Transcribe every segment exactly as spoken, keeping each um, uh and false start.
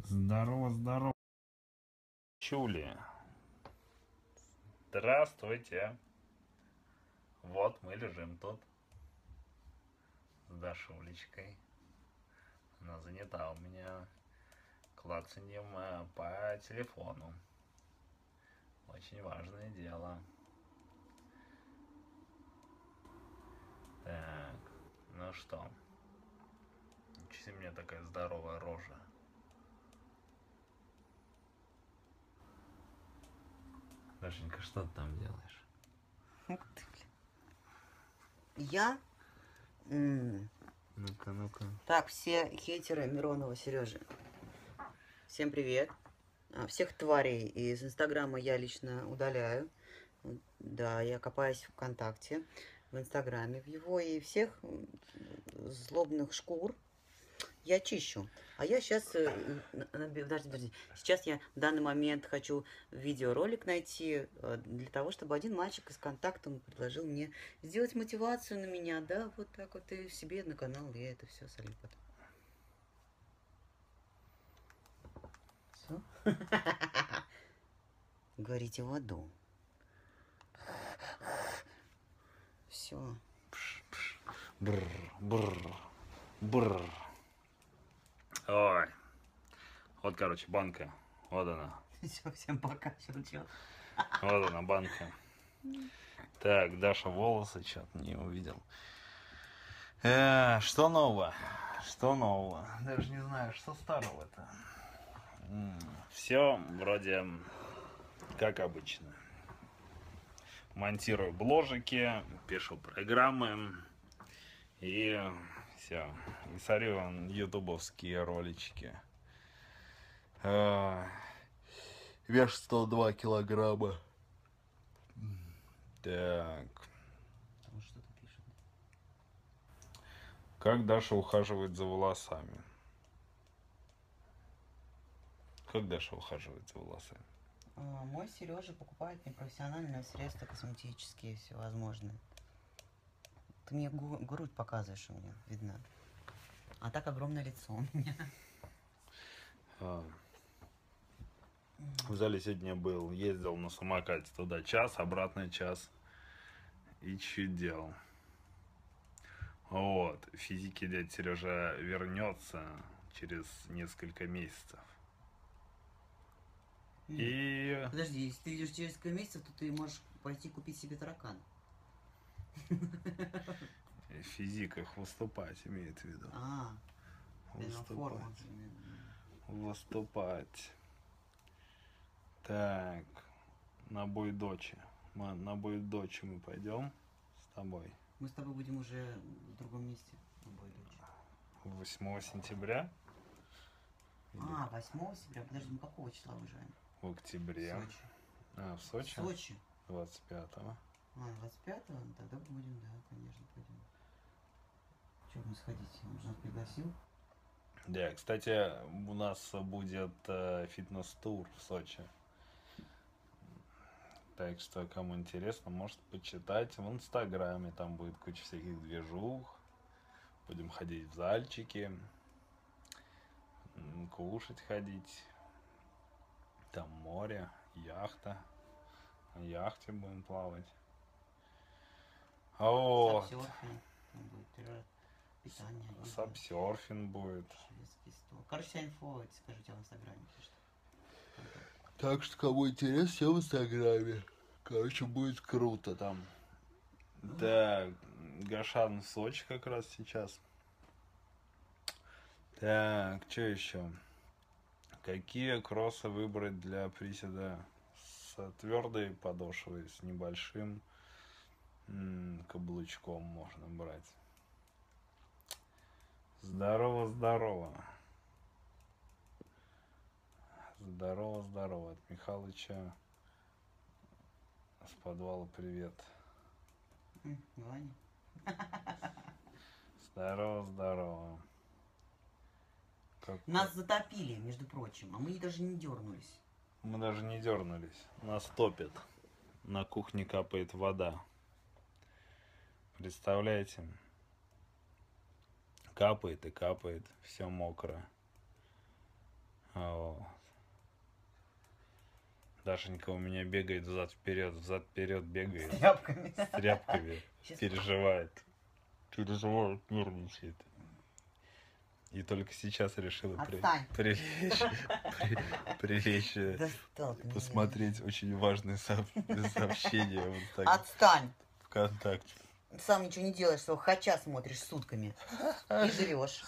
Здорово, здорово. Чули. Здравствуйте. Вот мы лежим тут с Дашулечкой. Она занята у меня клацаньем э, по телефону. Очень важное дело. Так, ну что? Ничего мне такая здоровая рожа. Дашенька, что ты там делаешь? Ух ты, блин. Я? М. Ну-ка, ну-ка. Так, все хейтеры Миронова Сережи. Всем привет. А, Всех тварей из Инстаграма я лично удаляю. Да, я копаюсь в ВКонтакте, в Инстаграме, в его, и всех м, злобных шкур я чищу. А я сейчас, подожди, подожди, сейчас я в данный момент хочу видеоролик найти э, для того, чтобы один мальчик из контакта предложил мне сделать мотивацию на меня, да, вот так вот, и себе на канал я это все солью потом. Все? Говорите в аду. Все. Бррр, бррр, бррр. Ой. Вот, короче, банка. Вот она. Все, всем пока, шучу. Вот она, банка. Так, Даша волосы, что-то не увидел. Э, что нового? Что нового? Даже не знаю, что старого-то. Все вроде как обычно. Монтирую бложики, пишу программы и все. И смотрю ютубовские ролички. Э, вес сто два килограмма. Так. Он что-то пишет. Как Даша ухаживает за волосами? Как Даша ухаживает за волосами? А, Мой Сережа покупает мне профессиональные средства косметические, всевозможные. Ты мне гу- грудь показываешь, у меня видно. А так огромное лицо у меня. А, В зале сегодня был, ездил на самокате туда час, обратно час. И чуть делал. Вот, в физике дядя Сережа вернется через несколько месяцев. И Подожди, если ты идешь через несколько месяцев, то ты можешь пойти купить себе таракана. в физиках выступать имеет в виду. А, форма. Выступать. Выступать. Так, на бой дочи. Мы, на бой дочи мы пойдем с тобой. Мы с тобой будем уже в другом месте. восьмого сентября. А, восьмого сентября. Подожди, мы какого числа выезжаем? В октябре. В Сочи. А, в Сочи? В Сочи. двадцать пятого. А, двадцать пятого? Тогда будем, да, конечно, пойдем. Че мы сходить? Он же нас пригласил. Да, кстати, у нас будет э, фитнес-тур в Сочи. Так что, кому интересно, может почитать в Инстаграме. Там будет куча всяких движух. Будем ходить в зальчики. Кушать ходить. Там море, яхта. На яхте будем плавать. А вот. Сапсерфинг будет, питание. Сапсерфинг будет. Шведский стол. Короче, вся инфо, скажите в Инстаграме. Так что, кому интересно, все в Инстаграме. Короче, будет круто там. Так, Гашан в Сочи как раз сейчас. Так, что еще? Какие кроссы выбрать для приседа с твердой подошвой, с небольшим м- каблучком можно брать? Здорово, здорово. Здорово, здорово. От Михалыча с подвала привет. Ваня. Здорово, здорово. Как... Нас затопили, между прочим, а мы даже не дернулись. Мы даже не дернулись. Нас топит. На кухне капает вода. Представляете? Капает и капает. Все мокро. Вот. Дашенька у меня бегает взад-вперед, взад-вперед бегает. С тряпками. С тряпками. Сейчас- Переживает. Переживает, нервничает. И только сейчас решила при- Отстань. прилечь, при- прилечь, э, Достал ты меня. посмотреть очень важные сооб- сообщения в Инстаграм, Отстань. ВКонтакте. Сам ничего не делаешь, что хача смотришь сутками. И жрешь.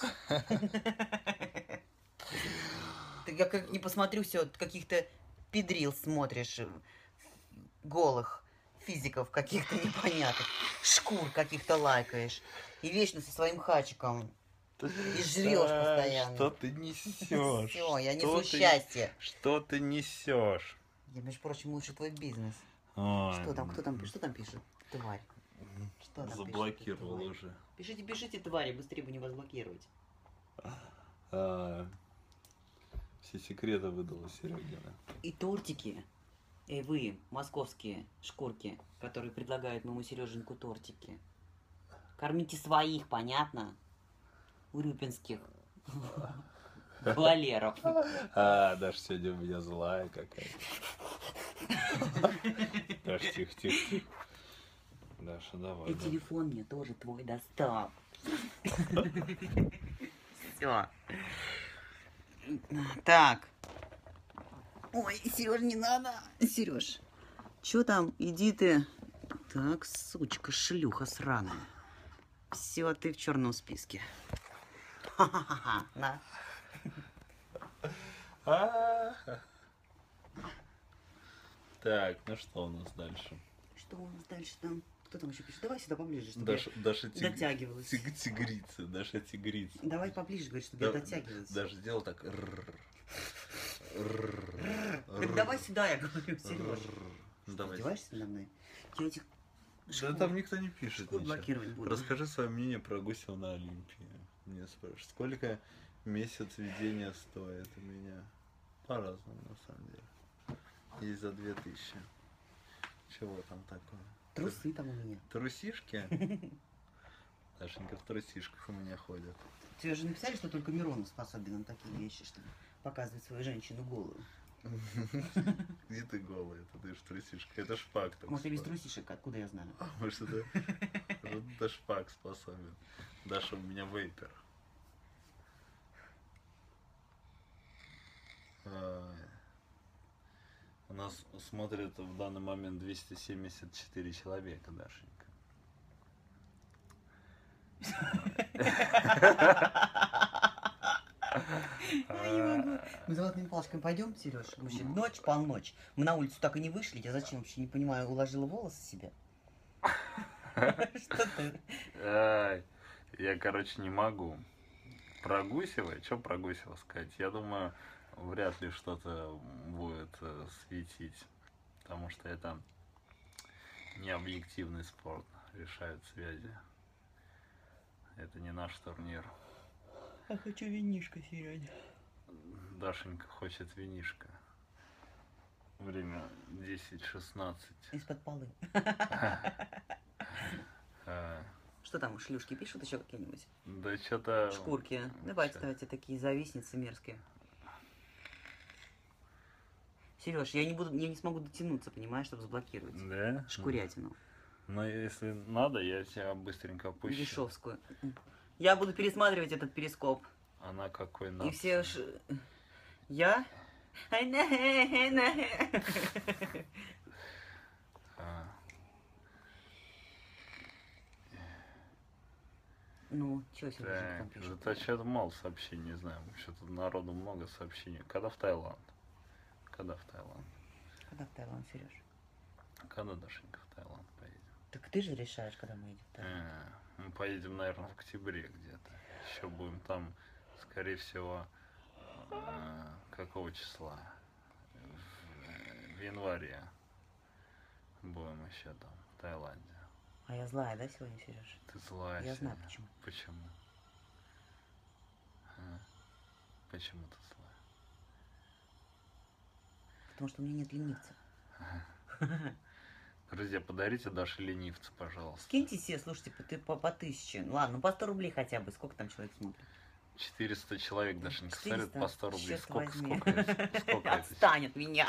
Ты, я как не посмотрю, все каких-то педрил смотришь, э, голых физиков каких-то непонятных, шкур каких-то лайкаешь. И вечно со своим хачиком. И жрешь Да, постоянно. Что ты несешь? Все, я Что несу ты- счастье. Что ты несешь? Я, между прочим, лучше твой бизнес. Ой, Что там, кто там, что там пишет? Тварь. Что там пишет, заблокировал тварь? уже. Пишите, пишите, твари, быстрее будем вас блокировать. А, все секреты выдала Серегина. И тортики. Эй, вы, московские шкурки, которые предлагают моему Сереженьку тортики. Кормите своих, понятно? Урюпинских. Балеров. А, Даша сегодня у меня злая какая-то. Даша, тихо, тихо, тихо. Даша, давай. И давай. телефон мне тоже твой достал. Все. Так. Ой, Сереж, не надо. Сереж, что там? Иди ты. Так, сучка, шлюха сраная. Все, ты в черном списке. Ха-ха-ха. На. А. Так, ну что у нас дальше? Что у нас дальше там? Кто там еще пишет? Давай сюда поближе, чтобы Даша, Даша я тиг- дотягивалась. тиг- тигрица, Даша тигрица. Давай поближе, говорит, чтобы Да- я дотягивалась. Даже сделал так. Рррр. Так давай сюда, я говорю, Сереж. Ну, давай. Издеваешься надо мной? Я этих Да шкур- там никто не пишет шкур ничего. блокировать буду. Расскажи свое мнение про Гусева на Олимпии. Мне спрашивают, сколько месяц ведения стоит у меня? По-разному, на самом деле. Есть за две тысячи. Чего там такое? Трусы там у меня. Трусишки? Дашенька в трусишках у меня ходят. Тебе же написали, что только Миронов способен на такие вещи, чтобы показывать свою женщину голую. Где ты голая? Это ты ж трусишка. Это шпак так. Может, я без способен. трусишек, откуда я знаю? Может, это, может, это шпак способен. Даша у меня вейпер. Ай. У нас смотрит в данный момент двести семьдесят четыре человека, Дашенька. Я не могу. Мы золотыми палочками пойдем, Сереж? Вообще, ночь, полночь. Мы на улицу так и не вышли. Я зачем вообще не понимаю, уложила волосы себе? Что ты? Ай, я, короче, не могу. Про Гусева, что про Гусева сказать? Я думаю, вряд ли что-то будет э, светить. Потому что это не объективный спорт. Решают связи. Это не наш турнир. Я хочу винишко, Сереня. Дашенька хочет винишко. Время десять шестнадцать. Из-под полы. А, Что там, шлюшки пишут еще какие-нибудь? да что-то... Шкурки. Давайте, давайте, такие завистницы мерзкие. Сереж, я не буду, я не смогу дотянуться, понимаешь, чтобы заблокировать. Да? Шкурятину. Но если надо, я тебя быстренько опущу. Дешевскую. Я буду пересматривать этот перископ. Она какой И нации? все ш... Я? А, Ну, что Сережа там так, пишет? это что-то мало сообщений, не знаю. Что-то народу много сообщений. Когда в Таиланд? Когда в Таиланд? Когда в Таиланд, Сереж? Когда, Дашенька, в Таиланд поедем? Так ты же решаешь, когда мы идем в Таиланд. Э, мы поедем, наверное, в октябре где-то. Еще будем там, скорее всего, э, какого числа? В, в январе будем еще там, в Таиланде. А я злая, да, сегодня, Сереж? Ты злая Я знаю, сегодня. почему. Почему? А? Почему ты злая? Потому что у меня нет ленивца. Друзья, подарите Даше ленивца, пожалуйста. Скиньте все, слушайте, по, ты- по, по тысяче. Ладно, ну по сто рублей хотя бы. Сколько там человек смотрит? четыреста человек, Дашенька, смотрят четыреста? по сто рублей. Черт Сколько, возьми. сколько, это- сколько это? Отстань от меня.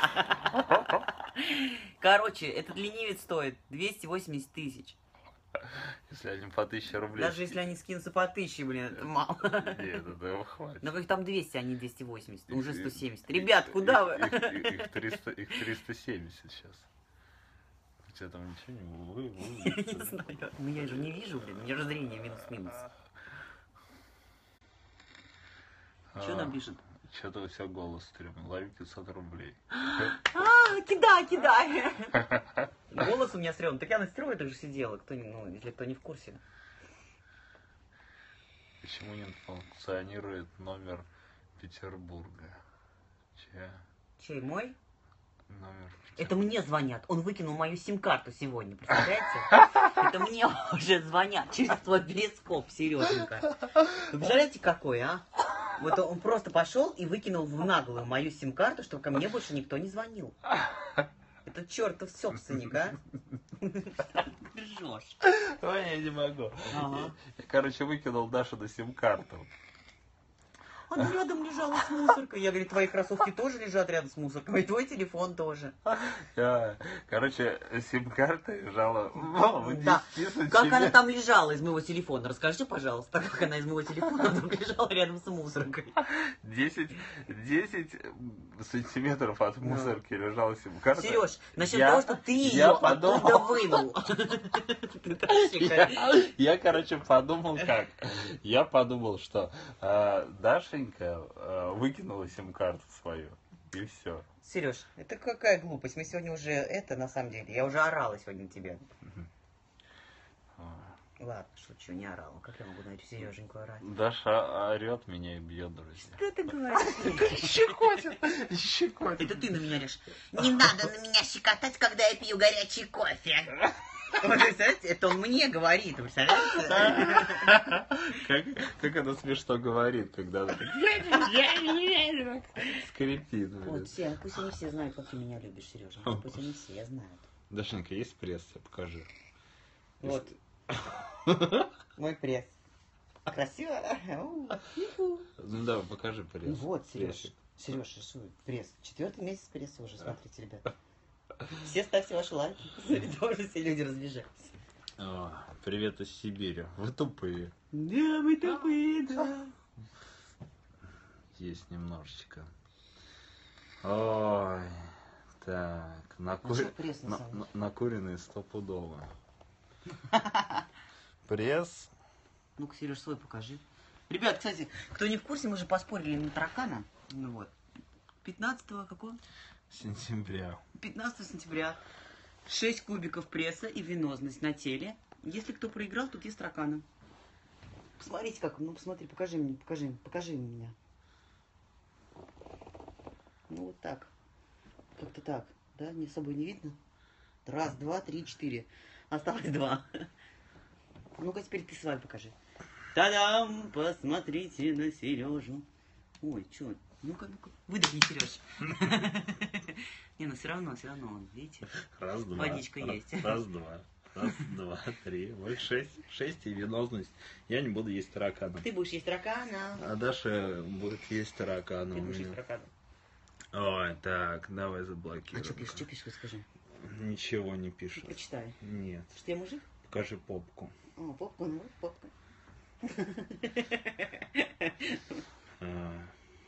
Короче, этот ленивец стоит двести восемьдесят тысяч. Если они по тысяче рублей. Даже если они скинутся по тысяче, блин, это мало. Нет, этого хватит. Но их там двести, а не двести восемьдесят. Их- Уже их- сто семьдесят. их- Ребят, их- куда их- вы? Их, их триста, их триста семьдесят сейчас. У тебя там ничего не вы, вы, Я не знаю. Ну я же не вижу, блин. У меня же зрение минус-минус. Что нам пишет? Что-то у тебя голос стрёмный. Лови пятьсот рублей. А, кидай, кидай. Голос у меня стрёмный. Так я на стрёме так же сидела, кто, не- ну, если кто не в курсе. Почему не функционирует номер Петербурга? Че? Чей, мой? Номер Это Петербурга. мне звонят. Он выкинул мою сим-карту сегодня, представляете? Это мне уже звонят через твой перископ, Сереженька. Вы представляете, какой, а? Вот он просто пошел и выкинул в наглую мою сим-карту, чтобы ко мне больше никто не звонил. Это чертов собственник, а? Ты ржешь. Ой, я не могу. Ага. Я, короче, выкинул Дашу на сим-карту. Она рядом лежала с мусоркой. Я говорю, твои кроссовки тоже лежат рядом с мусоркой, и твой телефон тоже. Я, короче, сим-карта лежала в Да. десяти Как она сантиметрах. там лежала из моего телефона? Расскажи, пожалуйста, как она из моего телефона вдруг лежала рядом с мусоркой. десять, десять сантиметров от мусорки лежала сим-карта. Сереж, насчет Я- того, что ты ее я оттуда подумал. вынул. Ты тащишь, Я, я, короче, подумал как. Я подумал, что э, Дашенька э, выкинула сим-карту свою. И все. Сереж, это какая глупость. Мы сегодня уже это, на самом деле, я уже орала сегодня на тебя. Ладно, шучу, не орала. Как я могу на эту Сереженьку орать? Даша орет меня и бьет, друзья. Что ты говоришь? Щекотит, щекотит. Это ты на меня режь. Не надо на меня щекотать, когда я пью горячий кофе. Вот, представляете, это он мне говорит, вы представляете? Как, как она смешно говорит, когда она так скрипит. Вот блин. все, пусть они все знают, как ты меня любишь, Сережа. Пусть они все знают. Дашенька, есть пресс? Покажи. Вот. Мой пресс. Красиво? Оу. Ну давай, покажи пресс. Ну вот, Сереж. Прессик. Сереж, рисует пресс. Четвертый месяц пресса уже, смотрите, ребят. Все ставьте ваши лайки. Смотрите, тоже все люди разбежались. О, привет из Сибири. Вы тупые. Да, мы тупые, да. Есть немножечко. Ой. Так, накур... что пресс на на- самом на- деле? накуренные стопудово. Пресс. Ну-ка, Сереж, свой покажи. Ребят, кстати, кто не в курсе, мы же поспорили на таракана. Ну вот. пятнадцатого какого? Сентября. пятнадцатого сентября. шесть кубиков пресса и венозность на теле. Если кто проиграл, тут есть тараканы. Посмотрите как. Ну, посмотри, покажи мне, покажи, покажи меня. Ну, вот так. Как-то так. Да, мне с собой не видно? Раз, два, три, четыре. Осталось два. Ну-ка, теперь ты свой покажи. Та-дам! Посмотрите на Сережу. Ой, чё? Ну-ка, ну-ка. Выдохни, Сереж. Не, ну все равно, все равно, он, видите? Раз, два. Водичка раз, есть. Раз, два. Раз, два, три. Вот шесть. Шесть и венозность. Я не буду есть таракана. Ты будешь есть таракана. А Даша будет есть таракана. Ты у будешь есть меня. таракана. Ой, так, давай А заблокируем. что пишешь, что пишешь, скажи? Ничего не пишет. Прочитай. Нет. Что я мужик? Покажи попку. О, попка, ну вот попка. А.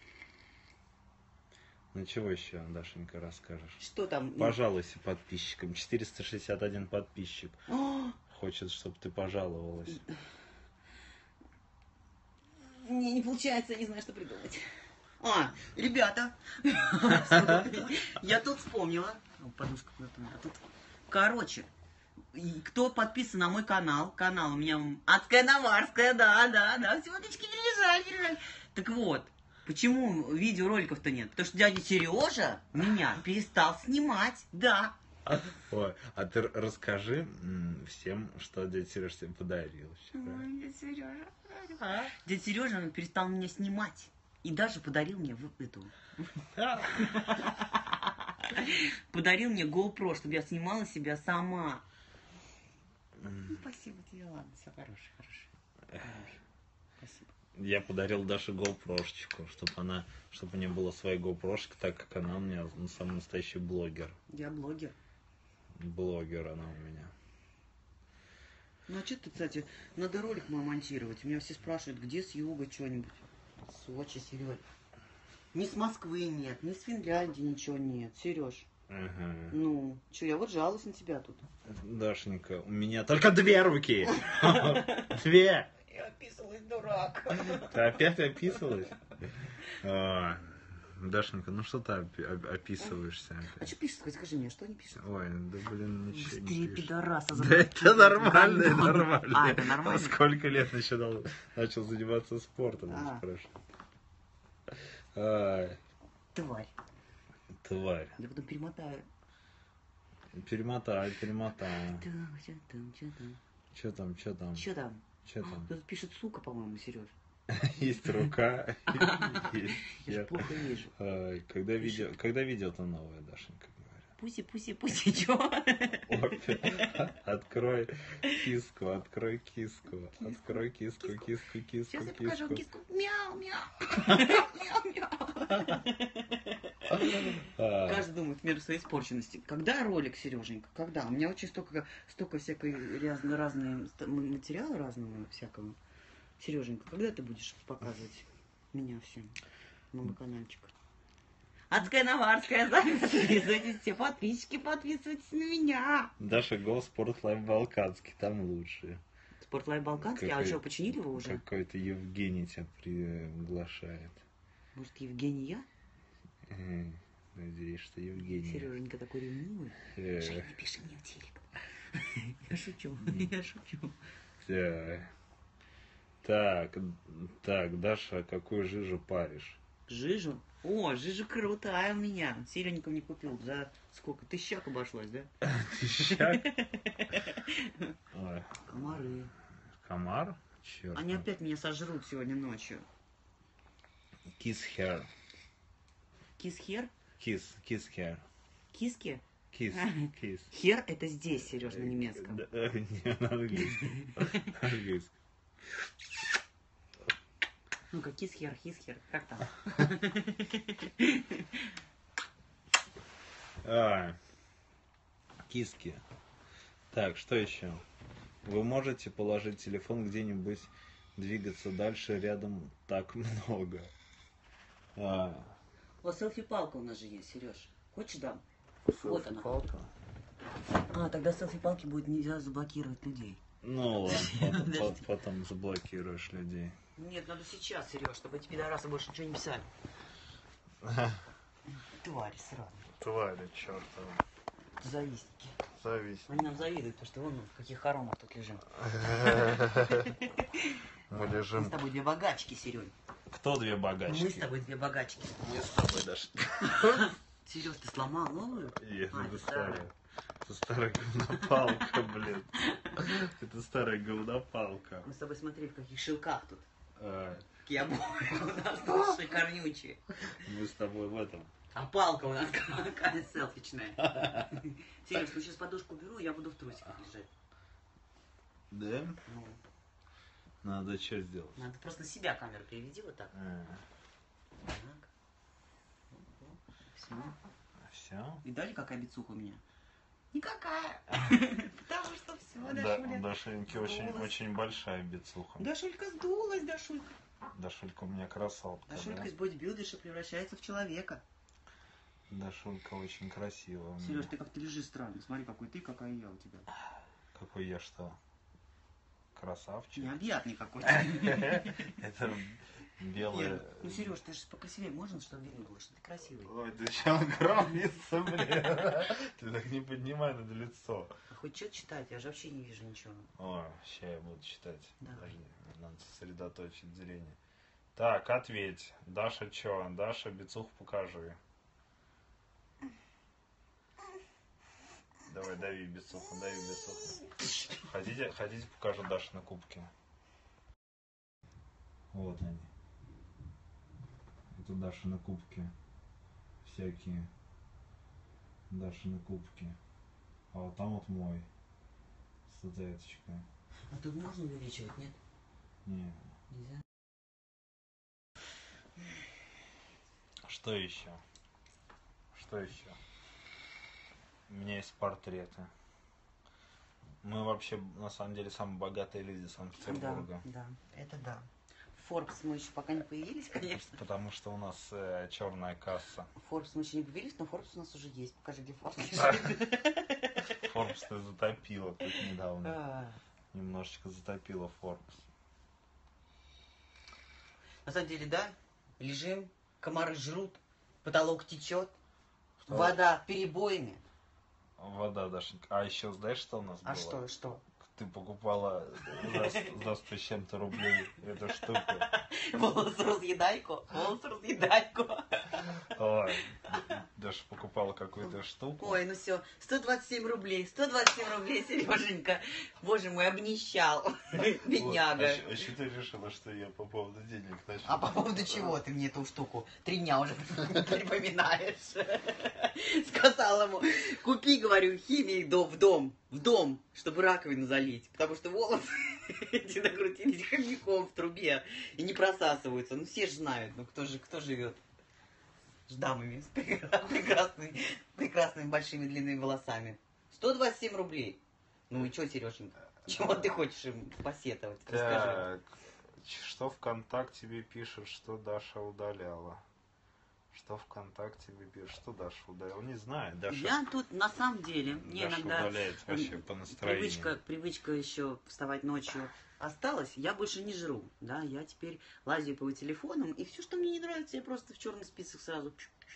Ну чего еще, Дашенька, расскажешь? Что там? Пожалуйся подписчикам. четыреста шестьдесят один подписчик. О, Хочет, чтобы ты пожаловалась. не, не получается, я не знаю, что придумать. А, ребята, я тут вспомнила. О, подушка куда-то у меня тут. Короче, и кто подписан на мой канал, канал у меня Адская Наварская, да, да, да, сегодняшки перележали, перележали. Так вот, почему видеороликов-то нет? Потому что дядя Сережа меня перестал снимать, да. Ой, а ты р- расскажи м, всем, что дядя Сереж тебе подарил вчера. Дядя Сережа. Дядя Сережа, он перестал меня снимать. И даже подарил мне вот эту. Подарил мне GoPro, чтобы я снимала себя сама. Ну, спасибо тебе, ладно, все хорошее, хорошее. Хорошее. Спасибо. Я подарил Даше GoPro-шечку, чтобы она, чтобы у нее была своя GoPro-шка, так как она у меня ну, самый настоящий блогер. Я блогер. Блогер она у меня. Ну а что ты, кстати, надо ролик мой монтировать. Меня все спрашивают, где с юга что-нибудь. Сочи, Сереж. Ни с Москвы нет, ни с Финляндии ничего нет. Сереж. Ага. Ну, что, я вот жалуюсь на тебя тут. Дашенька, у меня только две руки. Две. Я описывалась, дурак. Ты опять описывалась? А, Дашенька, ну что ты опи- описываешься? А опять? что пишет? Скажи мне, что они пишут? Ой, да блин, ничего Быстрее, не пишешь. пидораса. Да это нормально, Гандон. нормально. А, это нормально? А сколько лет начинал, начал заниматься спортом, А. спрашиваю. Ай, Тварь. тварь. Я потом перемотаю. Перемотай, перемотай. Там, что там, что там? Че там, че там, Что там? че там? Тут пишет сука, по-моему, Сереж. Есть рука. есть Я же я. плохо вижу. Ай, Когда видео, когда видео-то новое, Дашенька говорит? Пуси, пуси, пуси, чё? Опа. Открой киску, открой киску, открой киску, киску, киску, Сейчас я покажу киску. киску. Мяу, мяу. Мяу, мяу. А, Каждый думает в меру своей испорченности. Когда ролик, Сереженька? Когда? У меня очень столько, столько всякой разно, разные материала разного всякого. Сереженька, когда ты будешь показывать меня всем на мой каналчик? Адская Наварская, подписывайтесь, все подписчики, подписывайтесь на меня. Даша Го, Спортлайф Балканский, там лучше. Спортлайф Балканский, а Какой- что, починили его уже? Какой-то Евгений тебя приглашает. Может, Евгений я? М, Надеюсь, что Евгений. Сереженька такой ревнивый. Э, Жень, не пиши мне в телек. Я шучу, я шучу. Так, так, так, Даша, какую жижу паришь? Жижу? О, жижа крутая у меня. Серенька мне купил. За сколько? Тысячак обошлась, да? Тысячак? Ой, Комары. комар? Черт. Они опять меня сожрут сегодня ночью. Kiss hair. Кис-хер? Kiss, kiss hair. Киски? Kiss, kiss. Хер это здесь, Сереж, на немецком. Да, э, не, на английском. На английском. Ну-ка, кис-хер, хис-хер. Как там? А, киски. Так, что еще? Вы можете положить телефон где-нибудь, двигаться дальше, рядом так много. А, О, селфи-палка у нас же есть, Сереж. Хочешь дам? Вот она. селфи-палка. А, тогда селфи-палки будет нельзя заблокировать людей. Ну ладно, потом, Подожди. потом заблокируешь людей. Нет, надо сейчас, Сереж, чтобы эти пидорасы больше ничего не писали. Твари сраные. Твари, чертова. Завистники. Зависть. Они нам завидуют, потому что вон мы в каких хоромах тут лежим. Мы Мы с лежим. тобой две богачки, Серёнь. Кто две богачки? Мы с тобой две богачки. Мы с тобой даже. Сереж, ты сломал новую? Нет, А, это это старая. Это старая говнопалка, блин. Это старая говнопалка. Мы с тобой смотри, в каких шелках тут. А, Какие обои у нас тут шикарнючие. Мы с тобой в этом. А палка у нас какая селфичная. Сереж, ну сейчас подушку беру, я буду в трусиках лежать. Да? Ну, Надо что сделать? надо просто на себя камеру переведи вот так. А, Так. Все. все? Видали, какая бицуха у меня? Никакая. Потому что все, Да, Дашуля. у Дашеньки очень, сдулась. очень большая бицуха. Дашулька сдулась, Дашулька. Дашулька у меня красотка. Дашулька Да? из бодибилдерша превращается в человека. Дашулька очень красивая. у меня. Сереж, ты как-то лежишь странно. Смотри, какой ты, какая я у тебя. Какой я что? Красавчик? Необъятный какой-то. Это белое... Нет, ну, Сереж, ты же покрасивее можно, чтобы видно было, что ты красивый. Ой, ты сейчас громится, блин. Ты так не поднимай над лицо. А хоть что читать? Я же вообще не вижу ничего. О, сейчас я буду читать. Давай. Подожди, надо сосредоточить зрение. Так, ответь. Даша чё? Даша, бицух покажи. Давай, дави бицуху, дави бицуху. Хотите, хотите покажу Даше на кубке? Вот они. Это Даша на кубке. Всякие Даша на кубке. А вот там вот мой. С зайчиком. А тут можно увеличивать, нет? Не. Нельзя? Что еще? Что еще? У меня есть портреты. Мы вообще, на самом деле, самые богатые люди Санкт-Петербурга. Да, да, это да. Forbes мы еще пока не появились, конечно. Потому что у нас э, черная касса. Forbes мы еще не появились, но Forbes у нас уже есть. Покажи, где Forbes лежит. Forbes ты затопила тут недавно. А. Немножечко затопила Forbes. На самом деле, да, лежим, комары жрут, потолок течет, Что? вода перебоями. Вода, Дашенька. А еще знаешь, что у нас А было? что, что? Ты покупала за, за сто с чем-то рублей эту штуку. Волос разъедайку, волос разъедайку. Ой, Даша покупала какую-то штуку. Ой, ну все, сто двадцать семь рублей, сто двадцать семь рублей, Сереженька. Боже мой, обнищал, бедняга. Вот. А что ты решила, что я по поводу денег начал? А по поводу чего ты мне эту штуку три дня уже припоминаешь? Сказала ему, купи, говорю, химии в дом, в дом, чтобы раковину залить. Потому что волосы эти накрутились хомяком в трубе и не просасываются. Ну все же знают, ну кто же, кто живет с дамами, с прекрасными, прекрасными большими длинными волосами. сто двадцать семь рублей. Ну и что, Сереженька? Чего ты хочешь им посетовать? Расскажи. Так, что ВКонтакте тебе пишет, что Даша удаляла? Что ВКонтакте тебе пишет, что Даша удаляла? Не знаю, Даша. Я тут на самом деле, мне Даша иногда удаляет вообще по настроению. привычка, привычка еще вставать ночью осталась, я больше не жру, да, я теперь лазю по телефонам, и все, что мне не нравится, я просто в черный список сразу.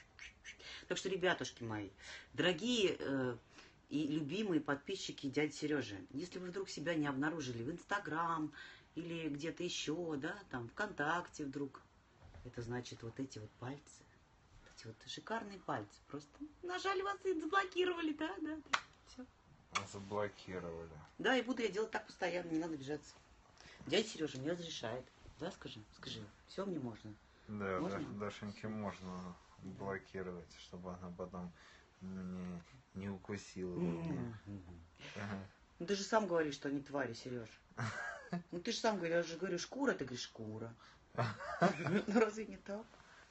Так что, ребятушки мои, дорогие э, и любимые подписчики дяди Сережи, если вы вдруг себя не обнаружили в Инстаграм или где-то еще, да, там, ВКонтакте вдруг, это значит вот эти вот пальцы, эти вот шикарные пальцы, просто нажали вас и заблокировали, да, да, да, все. Заблокировали. Да, и буду я делать так постоянно, не надо обижаться. Дядя Сережа мне разрешает. Да, скажи, скажи, все мне можно. Да, Можно? да, Дашеньке можно блокировать, чтобы она потом не, не укусила меня. Ага. Ну ты же сам говоришь, что они твари, Сереж. Ну ты же сам говоришь, я же говорю, шкура, ты говоришь, шкура. Ну разве не так?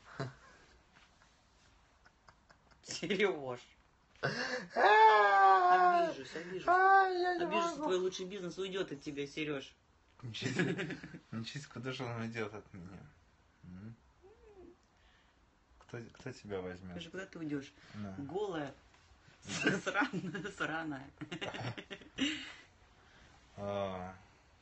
Сереж. Обижусь, обижусь. Обижусь, твой лучший бизнес уйдет от тебя, Сереж. Ничись, куда же он идет от меня? М? Кто, кто тебя возьмет? Скажи, куда ты уйдешь? Да. Голая, сраная, сраная. А.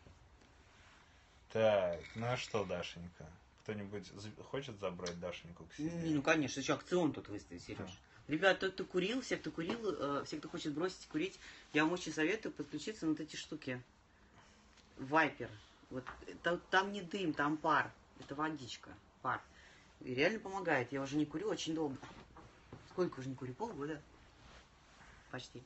Так, ну а что, Дашенька? Кто-нибудь за- хочет забрать Дашеньку к себе? Ну, конечно, еще акцион тут выставить, Сереж. Ребят, тот, кто курил, все, кто курил, э, все, кто хочет бросить курить, я вам очень советую подключиться на вот эти штуки. Вайпер. Вот, там, там не дым, там пар. Это водичка, пар. И реально помогает. Я уже не курю очень долго. Сколько уже не курю? Полгода? Почти.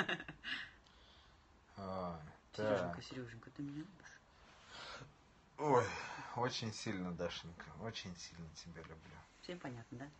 А, Сереженька, так. Сереженька, ты меня любишь? Ой, очень сильно, Дашенька, очень сильно тебя люблю. Всем понятно, да?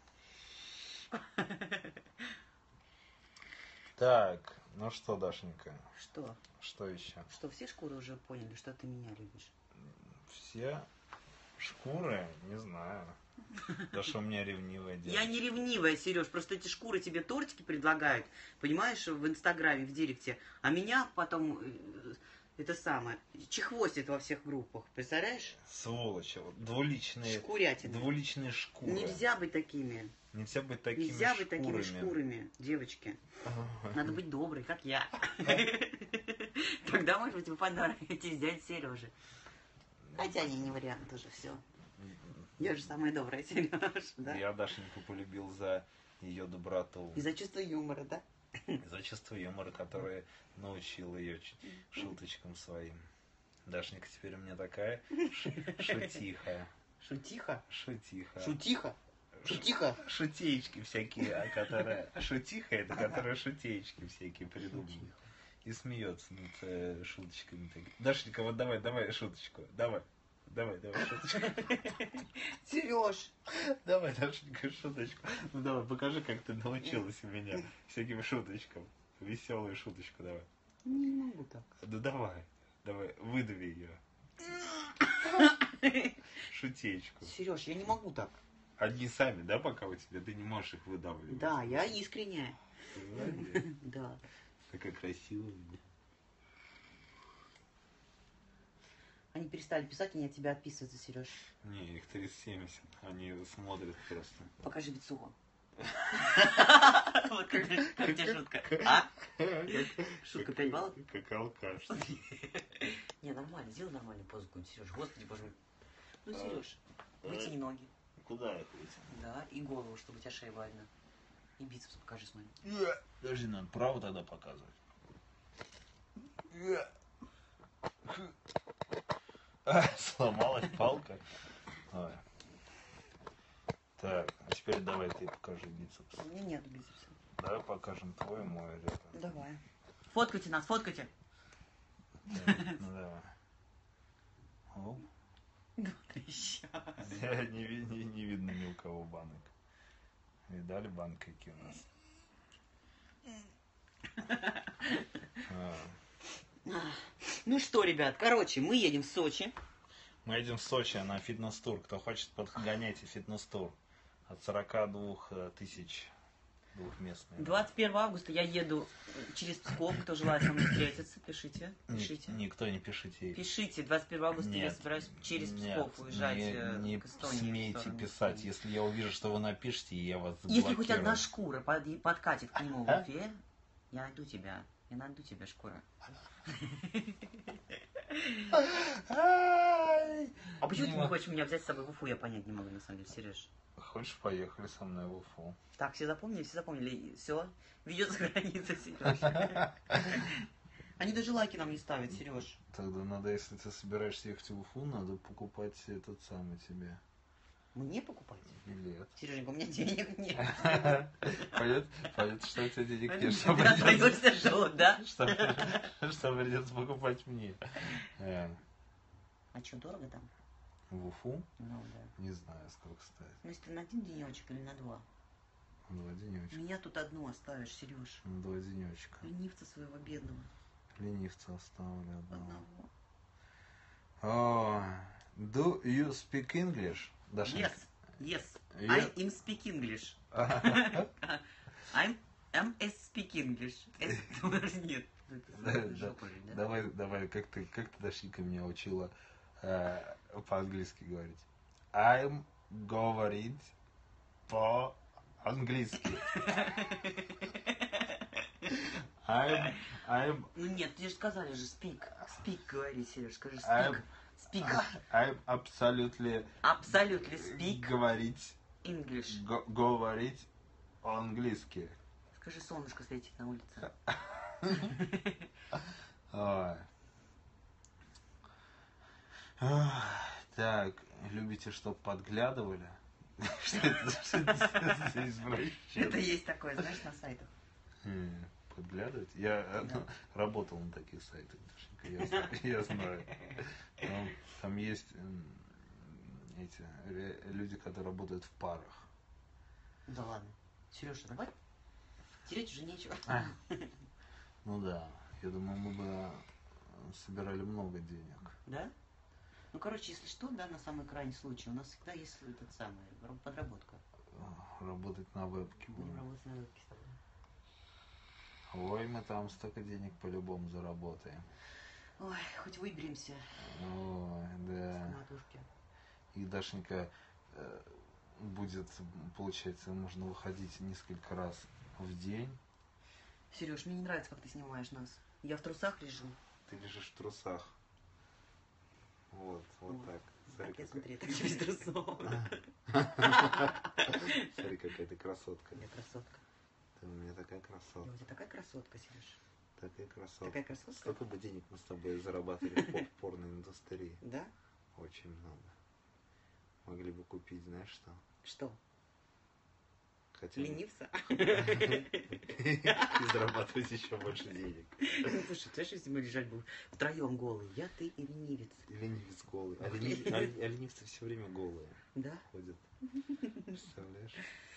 Так, ну что, Дашенька, Что? что еще? Что, все шкуры уже поняли, что ты меня любишь? Все шкуры, не знаю. Да что у меня ревнивая девочка. Я не ревнивая, Сереж, просто эти шкуры тебе тортики предлагают, понимаешь, в Инстаграме, в Директе, а меня потом, э, это самое, чехвостит во всех группах, представляешь? Сволочи, вот двуличные, Шкурятины. двуличные шкуры. Нельзя быть такими, Нельзя быть такими нельзя быть шкурами. такими шкурами, девочки. Надо быть доброй, как я. Тогда, может быть, вы понравитесь дяде Сереже. Хотя они не вариант уже, все. Я же самая добрая, Сереж, да? Я Дашеньку полюбил за ее доброту. И за чувство юмора, да? И за чувство юмора, которое научил ее шуточкам своим. Дашенька теперь у меня такая ш- шутиха. Шутиха? Шутиха. Шутиха? Шутиха? Шутеечки всякие, а которые... Шутиха это, которые шутеечки всякие придумывают. И смеется над э, шуточками. Дашенька, вот давай, давай шуточку. Давай. Давай, давай шуточку. Сереж! Давай, Дашенька, шуточку. Ну давай, покажи, как ты научилась у меня всяким шуточкам. Веселую шуточку давай. Не могу так. Ну давай, давай, выдави ее. Шутеечку. Сереж, я не могу так. Одни сами, да, пока у тебя? Ты не можешь их выдавливать? Да, я искренняя. Молодец. Да. Такая красивая. Они перестали писать, они от тебя отписываются, Сереж. Не, их триста семьдесят. Они смотрят просто. Покажи лицо. Вот как тебе шутка. А? Шутка пять баллов? Как алкаш. Не, нормально, сделай нормальную позу какую-нибудь, Сереж. Господи, боже мой. Ну, Сереж, вытяни ноги. Куда это вытяну? Да, и голову, чтобы у тебя шея была видна. И бицепс покажи, смотри. Подожди, надо право тогда показывать. Сломалась палка. Ой. Так, а теперь давай ты покажи бицепс. У меня нет бицепса. Давай покажем твой, мой, ребята. Давай. Фоткайте нас, фоткайте. Так, ну давай. Оп. Сейчас. Не, ви- не, не видно ни у кого банок. Видали банки какие у нас? А. Ну что, ребят, короче, мы едем в Сочи. Мы едем в Сочи на фитнес-тур. Кто хочет, подгоняйте фитнес-тур. От сорока двух тысяч двухместный. двадцать первого августа я еду через Псков. Кто желает со мной встретиться, пишите. Пишите. Ни- никто не пишите. Пишите. двадцать первого августа я Нет. собираюсь через Нет, Псков уезжать не, э, не к Эстонии. в смейте сторону писать. Эстонии. Если я увижу, что вы напишете, я вас Если заблокирую. хоть одна шкура под- подкатит к нему в Уфе, я найду тебя. Я найду тебя, шкура. А почему ты не хочешь меня взять с собой в Уфу? Я понять не могу, на самом деле, Сереж. Хочешь, поехали со мной в Уфу? Так, все запомнили? Все запомнили? Все? Видео сохранится, Сереж. Они даже лайки нам не ставят, Сереж. Тогда надо, если ты собираешься ехать в Уфу, надо покупать этот самый тебе Мне покупать? билет. Сереженька, у меня денег нет. Пойдет, пойдет, что у тебя денег нет, Ты что придется, остаешься желтый, да? что, что придется покупать мне. Э, А что, дорого там? В Уфу? Ну, да. Не знаю, сколько стоит. Ну, если ты на один денечек или на два? Два денечка. Меня тут одну оставишь, Сереж. Два денечка. Ленивца своего бедного. Ленивца оставлю одного. Одного. Oh, do you speak English? Даша? Yes, yes. Я- I am speak English. I'm am speak English. Es- Нет. Да, Это да. жопа же, да? Давай, давай, как ты, как ты, Дашенька, меня учила э, по-английски говорить. I'm говорить по-английски. I'm, I'm, Ну нет, тебе же сказали же speak. Speak говори, Сереж, скажи I'm, speak. Speak. I'm absolutely Абсолютно speak говорить, English. го- говорить по-английски. Скажи, солнышко светит на улице. Ой. Ох, так, любите, чтоб подглядывали? Что это что это за извращение? Это есть такое, знаешь, на сайтах. М, Подглядывать? Я э, Да. работал на таких сайтах, Дашенька, я, знаю- я знаю. Там, там есть м, эти ре- люди, которые работают в парах. Да ладно. Сережа, давай. Терять уже нечего. Ну да, я думаю, мы бы э, собирали много денег. Да? Ну, короче, если что, да, на самый крайний случай, у нас всегда есть этот самый раб- подработка. Работать на вебке Будем будем. работать на вебке с тобой. Ой, мы там столько денег по-любому заработаем. Ой, хоть выберемся Ой, с да. матушки. И Дашенька э, будет, получается, можно выходить несколько раз в день. Сереж, мне не нравится, как ты снимаешь нас. Я в трусах лежу. Ты лежишь в трусах. Вот, вот Вот. так. Смотри, Так, я какая- смотри, так через трусов. Смотри, какая ты красотка. Я красотка. Ты у меня такая Я у красотка. тебя такая красотка, Сереж. Такая красотка. Такая красотка? Сколько бы денег мы с тобой зарабатывали в пор- порной индустрии? Да? Очень много. Могли бы купить, знаешь что? Что? Хотя бы- Ленивца? И зарабатывать еще больше денег. Ну, слушай, ты если мы лежать будем втроем голые, я, ты и ленивец. И ленивец голый. А, ленив- а лен- а ленивцы все время голые Да? ходят. Представляешь?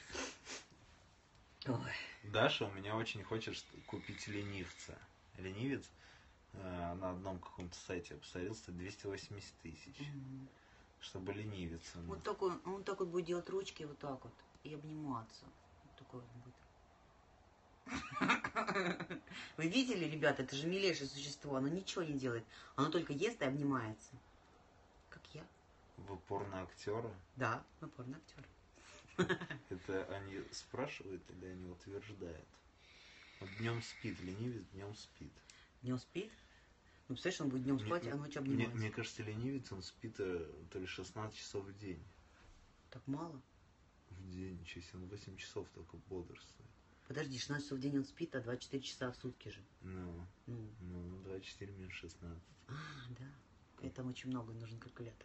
Ой. Даша у меня очень хочет что- купить ленивца. Ленивец э, на одном каком-то сайте я посмотрел, стоит двести восемьдесят тысяч. Мгм. Чтобы ленивиться. Ну. Вот так он, он так вот будет делать ручки вот так вот и обниматься. Вот такой вот будет. Вы видели, ребята, это же милейшее существо. Оно ничего не делает. Оно только ест и обнимается. Как я. Вы порно-актеры? Да, мы порно-актеры. Это они спрашивают или они утверждают? Вот днем спит, ленивец днем спит. Днем спит? Ну, представляешь, он будет днем спать, а ночью мне, обнимается. мне кажется, ленивец, он спит то ли шестнадцать часов в день. Так мало? В день, ничего себе, он восемь часов только бодрствует. Подожди, шестнадцать часов в день он спит, а двадцать четыре часа в сутки же. Ну, Ну, ну двадцать четыре минус шестнадцать. а, да. Это очень много, нужен калькулятор.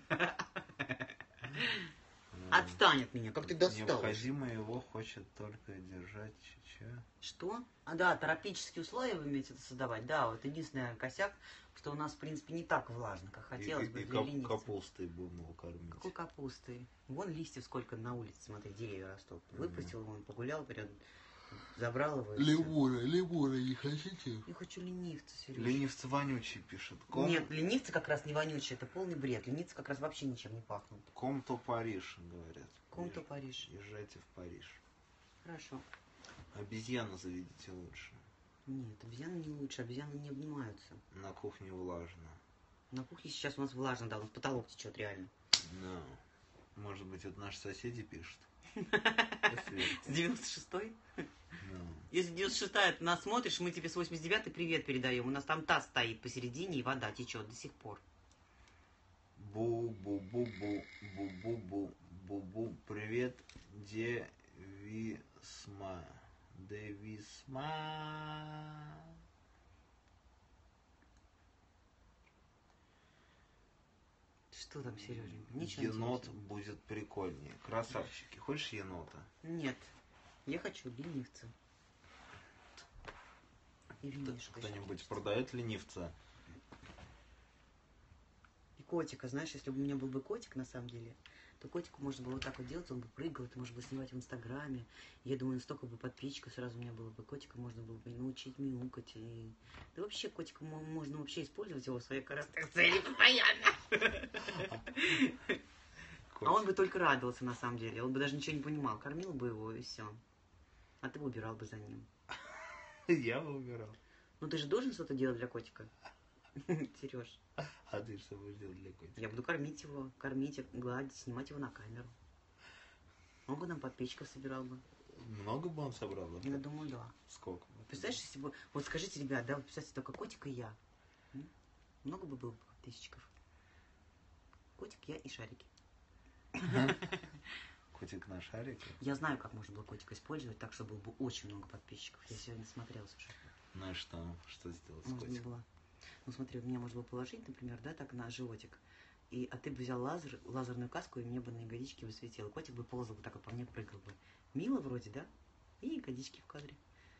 Отстань от меня, как ты достал. Необходимо его хочет только держать. Че? Что? А, да, тропические условия вы имеете создавать. Да, вот единственный косяк, что у нас, в принципе, не так влажно, как хотелось и, бы и, для кап ленивца. капустой будем его кормить. Какой капустой? Вон листьев сколько на улице, смотри, деревья растут. Выпустил его, он погулял, прям забрал его. Лемура, лемура не хотите? Я хочу ленивца, Сережа. Ленивцы вонючий пишет. Ком... Нет, ленивцы как раз не вонючие, это полный бред. Ленивцы как раз вообще ничем не пахнут. Ком-то Париж, говорят. Ком-то Париж. Езжайте в Париж. Хорошо. Обезьяну заведите лучше. Нет, обезьяны не лучше, обезьяны не обнимаются. На кухне влажно. На кухне сейчас у нас влажно, да, у нас потолок течет реально. Да. Может быть, это наши соседи пишут. С девяносто шестой? Если девяносто шестая ты нас смотришь, мы тебе с восемьдесят девятой привет передаем. У нас там таз стоит посередине, и вода течет до сих пор. Бу-бу-бу-бу-бу-бу-бу-бу. Привет, Девисма. Девисма. Что там, Сереженька? Ничего Енот будет прикольнее. Красавчики. Хочешь енота? Нет. Я хочу ленивца. Кто-нибудь продает ленивца? И котика. Знаешь, если бы у меня был бы котик, на самом деле, то котику можно было вот так вот делать, он бы прыгал, это можно было снимать в Инстаграме. Я думаю, столько бы подписчиков сразу у меня было бы. Котика можно было бы научить мяукать. И... Да вообще котика можно вообще использовать его в своих корыстных целях постоянно. А он бы только радовался, на самом деле. Он бы даже ничего не понимал. Кормил бы его, и все. А ты бы убирал бы за ним. Я бы убирал. Ну ты же должен что-то делать для котика. Сереж. А ты что будешь делать для котика? Я буду кормить его, кормить, гладить, снимать его на камеру. Он бы нам подписчиков собирал бы. Много бы он собрал? Да? Я думаю, да. Сколько? Представляешь, если бы... Вот скажите, ребят, да, вот представьте, только котик и я. Много бы было бы подписчиков. Котик, я и шарики. Котик на шарике? Я знаю, как можно было котика использовать, так что было бы очень много подписчиков. Я сегодня смотрелась уже. Ну и что? Что сделать с Можно котиком? было. Ну смотри, меня можно было положить, например, да, так на животик. И, а ты бы взял лазер, лазерную каску, и мне бы на ягодички бы светило. Котик бы ползал бы так, вот по мне прыгал бы. Мило вроде, да? И ягодички в кадре.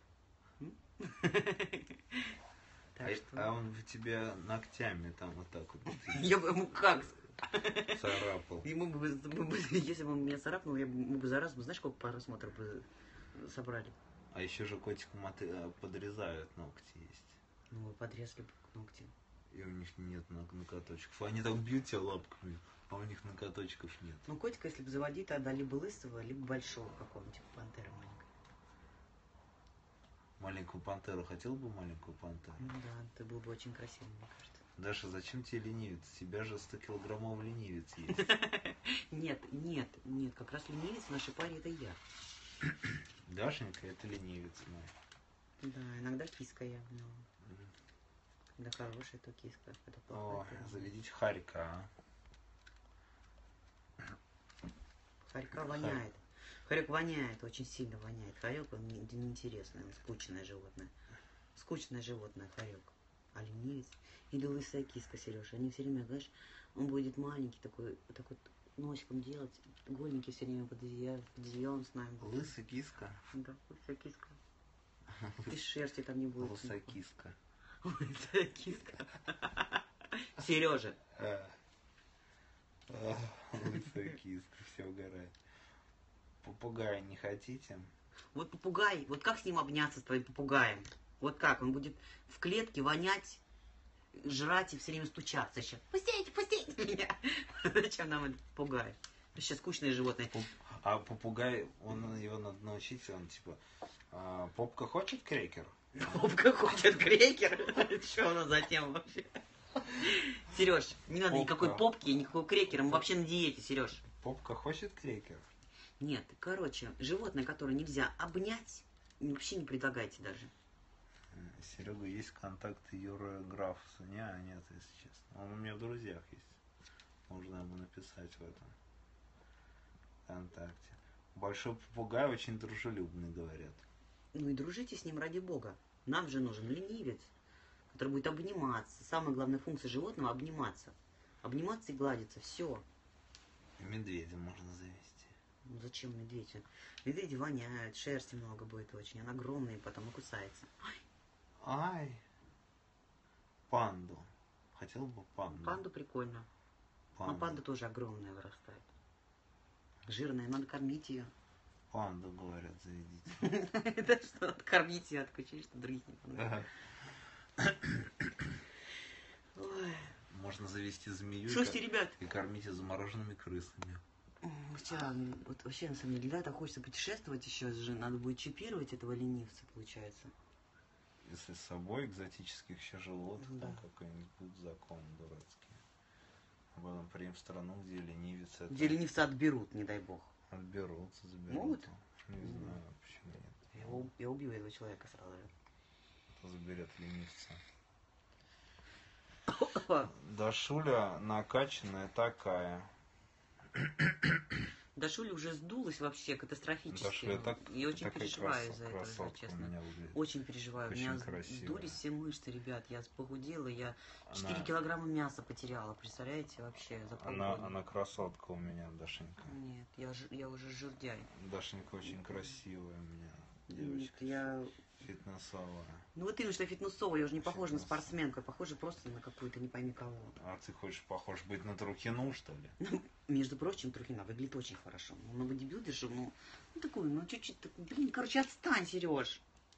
А, а он в тебя ногтями там вот так вот. Я бы ему как? Царапал. Ему бы, если бы он меня царапнул, я бы ему бы за раз, знаешь, сколько просмотров бы собрали? А еще же котикам подрезают ногти есть. Ну, подрезали бы ногти. И у них нет ноготочков. Они так бьют тебя лапками, а у них ноготочков нет. Ну, котика, если бы заводить, тогда либо лысого, либо большого какого-нибудь, типа пантеры маленькой. Маленькую пантеру. Хотел бы маленькую пантеру? Ну да, ты был бы очень красивый, мне кажется. Даша, зачем тебе ленивец? У тебя же сто-килограммовый ленивец есть. Нет, нет, нет, как раз ленивец в нашей паре это я. Дашенька, это ленивец мой. Да, иногда киска я, но когда хорошая, то киска. Это О, заведите Харика, а? Харька воняет. Харек воняет, очень сильно воняет. Харек, он не- неинтересный, он скучное животное. Скучное животное, хорек. А ленивец или лысая киска, Сережа. Они все время, знаешь, он будет маленький такой, вот так вот носиком делать. Голенький все время под одеялом, под одеялом с нами. Лысая киска. Да, лысая киска. И шерсти там не будет. Лысая киска. Лысая киска. Сережа. Лысая киска, все угорает. Попугая не хотите? Вот попугай, вот как с ним обняться, с твоим попугаем? Вот как? Он будет в клетке вонять жрать и все время стучаться еще. Пустите, пустите меня. Зачем нам это пугать? Вообще скучные животные. А попугай, он его надо научить, он типа, а, попка хочет крекер? Попка хочет крекер? Что у нас за тема вообще? Сереж, не надо Попка. никакой попки, никакого крекера. Мы вообще на диете, Сереж. Попка хочет крекер? Нет, короче, животное, которое нельзя обнять, вообще не предлагайте даже. Серега, есть контакты Юры Графуса? Не, нет, если честно. Он у меня в друзьях есть. Можно ему написать в этом ВКонтакте. Большой попугай очень дружелюбный, говорят. Ну и дружите с ним ради бога. Нам же нужен ленивец, который будет обниматься. Самая главная функция животного — обниматься. Обниматься и гладиться. Все. Медведя можно завести. Ну, зачем медведь? Медведи воняют, шерсти много будет очень. Он огромный, потом и кусается. Ай. Ай. Панду. Хотел бы панду. Панду прикольно. Панду. Но панда тоже огромная вырастает. Жирная, надо кормить ее. Панду, говорят, заведите. Это что, откормить ее, отключить, что других не понравилось. Можно завести змею Слушайте, ребят, и кормить ее замороженными крысами. вчера, вот вообще, на самом деле, да, так хочется путешествовать еще же, надо будет чипировать этого ленивца, получается. Если с собой экзотических еще животных, Да. там какой-нибудь будет закон дурацкий. А потом приедем в страну, где ленивец это... Где ленивца отберут, не дай бог. Отберутся, заберут. Могут? Не Мгм. знаю, почему нет. Я, уб- я убью этого человека сразу же. Кто заберет ленивца. Дашуля накачанная такая. Дашуля уже сдулась вообще катастрофически. Дашуля так, И очень такая переживаю красо- за это, красотка если честно. у меня выглядит. Очень переживаю. Очень у меня красивая. сдулись все мышцы, ребят. Я похудела, я четыре Она- килограмма мяса потеряла. Представляете, вообще за Она, полгода. она красотка у меня, Дашенька. Нет, я, ж- я уже жирдяй. Дашенька очень красивая у меня. Нет, Девочка я... фитнесовая. Ну вот именно, что фитнесовая, я уже не похожа на Фитнес. спортсменку, я похожа просто на какую-то не пойми кого. А ты хочешь похож быть на Трухину, что ли? Между прочим, Трухина выглядит очень хорошо. Ну, на бодибилдершу, ну, ну такую, ну чуть-чуть, так, блин, короче, отстань, Сереж.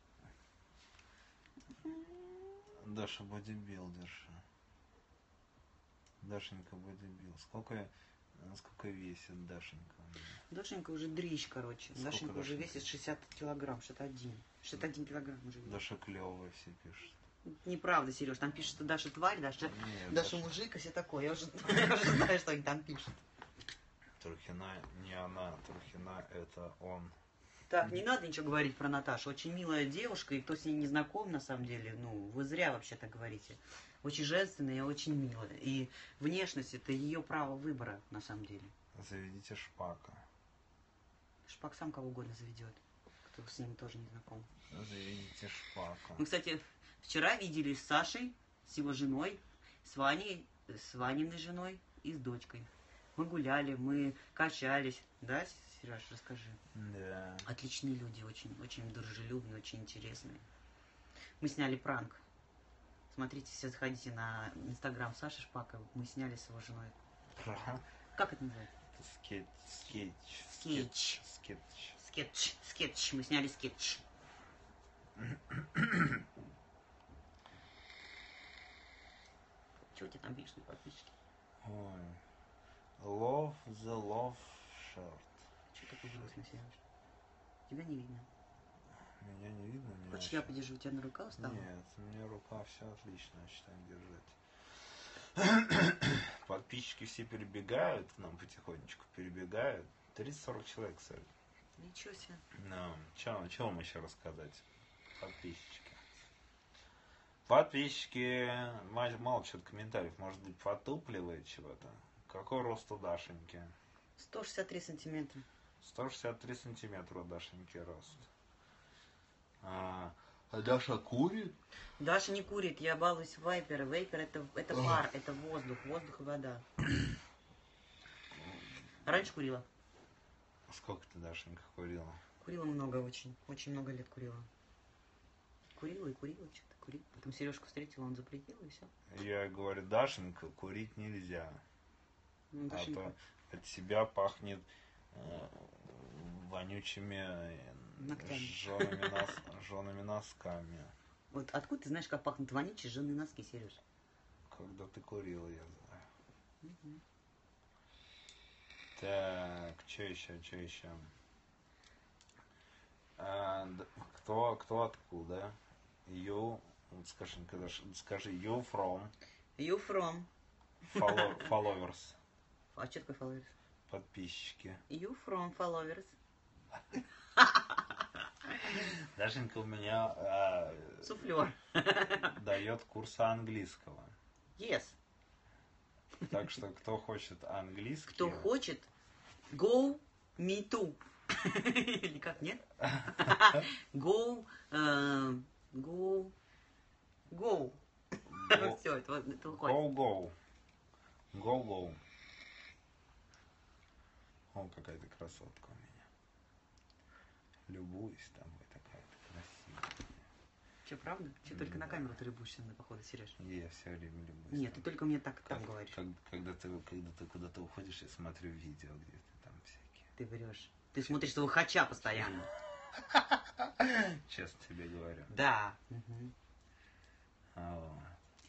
Даша бодибилдерша. Дашенька бодибил. Сколько, сколько весит Дашенька? Дашенька уже дрищ, короче. Сколько Дашенька уже Дашенька? весит шестьдесят килограмм, шестьдесят один. шестьдесят один килограмм уже весит. Даша клевая все пишут. Неправда, Сереж, там пишут, что Даша тварь, Даша, Нет, Даша мужик и все такое. Я уже, я уже знаю, что они там пишут. Трухина не она, Трухина это он. Так, не надо ничего говорить про Наташу. Очень милая девушка, и кто с ней не знаком, на самом деле, ну, вы зря вообще так говорите. Очень женственная и очень милая. И внешность — это ее право выбора, на самом деле. Заведите Шпака. Шпак сам кого угодно заведет, кто с ним тоже не знаком. Заведите Шпака. Мы, кстати, вчера виделись с Сашей, с его женой, с Ваней, с Ваниной женой и с дочкой. Мы гуляли, мы качались. Да, Сереж, расскажи. Да. Отличные люди, очень, очень дружелюбные, очень интересные. Мы сняли пранк. Смотрите, все заходите на инстаграм Саши Шпака. Мы сняли с его женой. Ага. Как это называется? Скетч. Скетч. Скетч. Скетч. Скетч. Скетч. Мы сняли скетч. Что у тебя там пишут подписчики? Ой. Love the love shirt. Что такое грустно, Сереж? Тебя не видно. Меня не видно, не Хочешь, я подержу, у тебя на руках устала? Нет, у меня рука все отлично, я считаю, держать. Подписчики все перебегают к нам потихонечку, перебегают. тридцать-сорок человек, кстати. Ничего себе. Ну, что вам еще рассказать? Подписчики. Подписчики, ма- мало что-то комментариев, может быть, потупливает чего-то. Какой рост у Дашеньки? сто шестьдесят три сантиметра. сто шестьдесят три сантиметра у Дашеньки рост. А, а Даша курит? Даша не курит, я балуюсь вайпер. Вейпер это, это пар, это воздух, воздух и вода. Раньше курила. Сколько ты, Дашенька, курила? Курила много очень, очень много лет курила. Курила и курила, что-то курила. Потом Сережку встретила, он запретил и все. Я говорю, Дашенька, курить нельзя. Ну, А Дашенька, то от тебя пахнет э, вонючими э, Ногтями. жжеными, нос, жжеными носками. вот откуда ты знаешь, как пахнут вонючие жженые носки, Сереж? когда ты курил, я знаю. Мгм. Так, что еще, что еще? А, д- кто, кто откуда? You, вот скажи, когда, ш- скажи, you from, You from? follow- followers, А что такое followers? подписчики. You from followers? Дашенька у меня а, Суфлер. дает курсы английского. Yes. Так что, кто хочет английский... Кто хочет, go me too. Или как, нет? Go, э, go, go. Go, Все, это, вот- это уходит. go, go. Go, go. О, какая ты красотка у меня. Любуюсь тобой, такая ты красивая. Че, правда? Че, только на камеру ты любуешься, на походу, Сереж? Я все время любуюсь. Нет, ты тобой. только мне так Как- там говоришь. как- когда, ты, когда ты куда-то уходишь, я смотрю видео, где ты там всякие. Ты врешь. Ты смотришь своего хача постоянно. Честно тебе говорю. Да. Мгм. А, вот.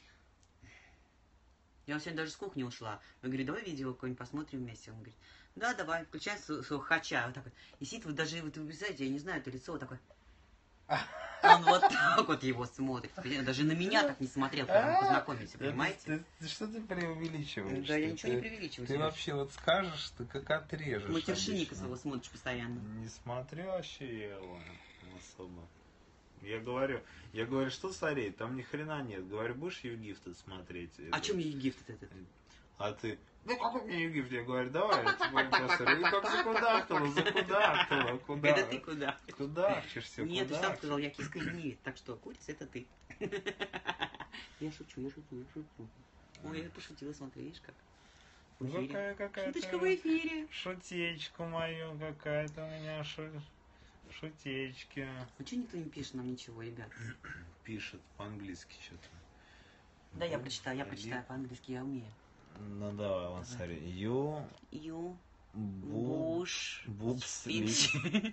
Я вот сегодня даже с кухни ушла. Я говорю, давай видео какое-нибудь посмотрим вместе. Он говорит, да, давай, включай сво- своего хача. Вот так вот. И сидит, вот даже, вот, вы представляете, я не знаю, это лицо вот такое. Он вот так вот его смотрит. Даже на меня так не смотрел, когда мы познакомились, Да понимаете? ты- ты- что ты преувеличиваешь? Да, я Ты- ничего не ты- преувеличиваю. Ты Серёж. вообще вот скажешь, ты как отрежешь. Матершинника обычно. своего смотришь постоянно. Не смотрящий его особо. Я говорю, я говорю, что стареть, там ни хрена нет. Говорю, будешь Югифты смотреть? А чем мне гифт этот? А ты, ну какой мне Югифт? Я говорю, давай, я тебе посмотрю. И как закудахтала, закудахтала, куда? Это ты куда? Куда все Нет, ты куда? сам сказал, я киска не. Так что, курица, это ты. Я шучу, я шучу, я шучу. Ой, я пошутила, смотри, видишь как. В Ну, эфире. какая какая-то Шуточка в эфире. шутечку мою какая-то у меня шу- шутечки. Ну что никто не пишет нам ничего, ребят? Пишет по-английски что-то. Да, я прочитаю, я прочитаю по-английски, я умею. Ну давай, вон смотри. You You, bu Буш, Бубс Спич.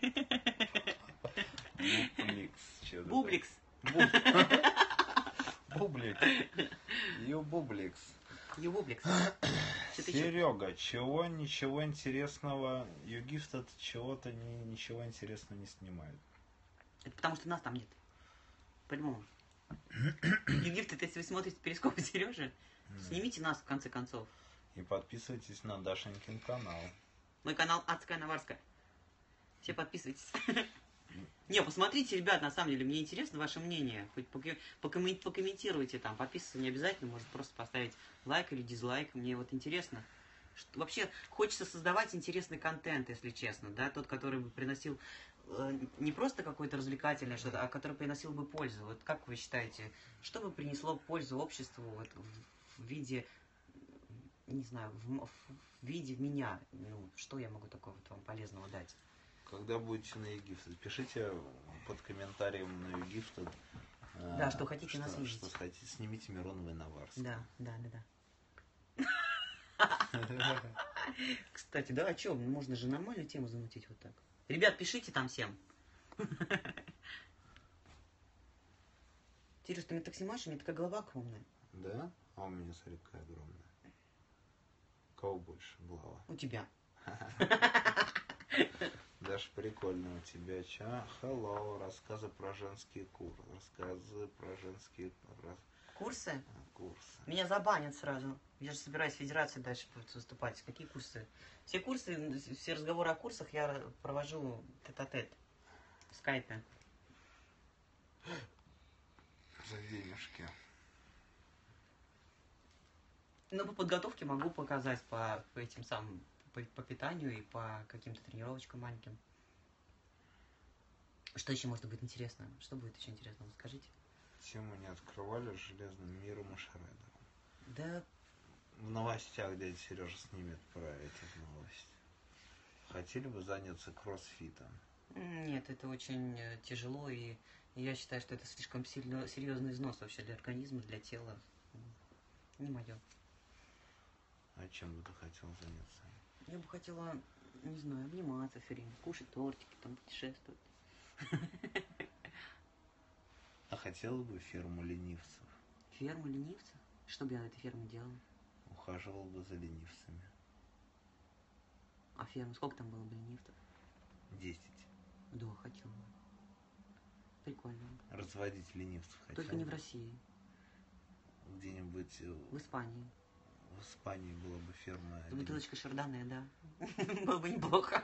Бубликс. Чё-то Бубликс. так. Бубликс. You Бубликс. You Бубликс. Что ты чё? Серега, чего ничего интересного? Югифт от чего-то ни- ничего интересного не снимает. Это потому что нас там нет. По-любому. Югифт, это если вы смотрите перископ Сережи, снимите нас в конце концов. И подписывайтесь на Дашенькин канал. Мой канал Адская Наварская. Все подписывайтесь. Не, посмотрите, ребят, на самом деле, мне интересно ваше мнение. Хоть пока- покоммен- покомментируйте там, подписываться не обязательно, может просто поставить лайк или дизлайк. Мне вот интересно. Что- вообще, хочется создавать интересный контент, если честно, да, тот, который бы приносил э, не просто какое-то развлекательное что-то, а который приносил бы пользу. Вот как вы считаете, что бы принесло пользу обществу вот, в, в виде, не знаю, в, м- в виде меня? Ну, что я могу такого вот вам полезного дать? Когда будете на Египет, пишите под комментарием на Египет. Да, что хотите нас видеть. Что хотите, снимите Миронова и Наварского. Да, да, да, да. Кстати, да, о чем? Можно же нормальную тему замутить вот так. Ребят, пишите там всем. Сереж, ты мне так снимаешь, у меня такая голова огромная. Да? А у меня, смотри, какая огромная. Кого больше? Голова. У тебя. Даже прикольно у тебя. Ча? Hello. Рассказы про женские курсы. Рассказы про женские раз- Курсы? курсы. Меня забанят сразу. Я же собираюсь в федерации дальше будет выступать. Какие курсы? Все курсы, все разговоры о курсах я провожу тет-а-тет. В скайпе. За денежки. Ну, по подготовке могу показать по, по этим самым, по, по питанию и по каким-то тренировочкам маленьким. Что еще может быть интересно? Что будет еще интересного? Скажите. Тему не открывали с железным миром и Шредером. Да, В новостях дядя Сережа снимет про эти новости. Хотели бы заняться кроссфитом? нет, это очень э, тяжело, и, и я считаю, что это слишком сильно, серьезный износ вообще для организма, для тела. Не мое. А чем бы ты хотел заняться? Я бы хотела, не знаю, обниматься все время, кушать тортики, там, путешествовать. А хотела бы ферму ленивцев? Ферма ленивцев? Что бы я на этой ферме делала? Ухаживал бы за ленивцами. А ферма, сколько там было бы ленивцев? Десять. Да, хотела бы. Прикольно. Разводить ленивцев хотел. Только не в бы. России. Где-нибудь э, В Испании. в Испании была бы ферма. С бутылочкой шардоне, да. Было бы неплохо.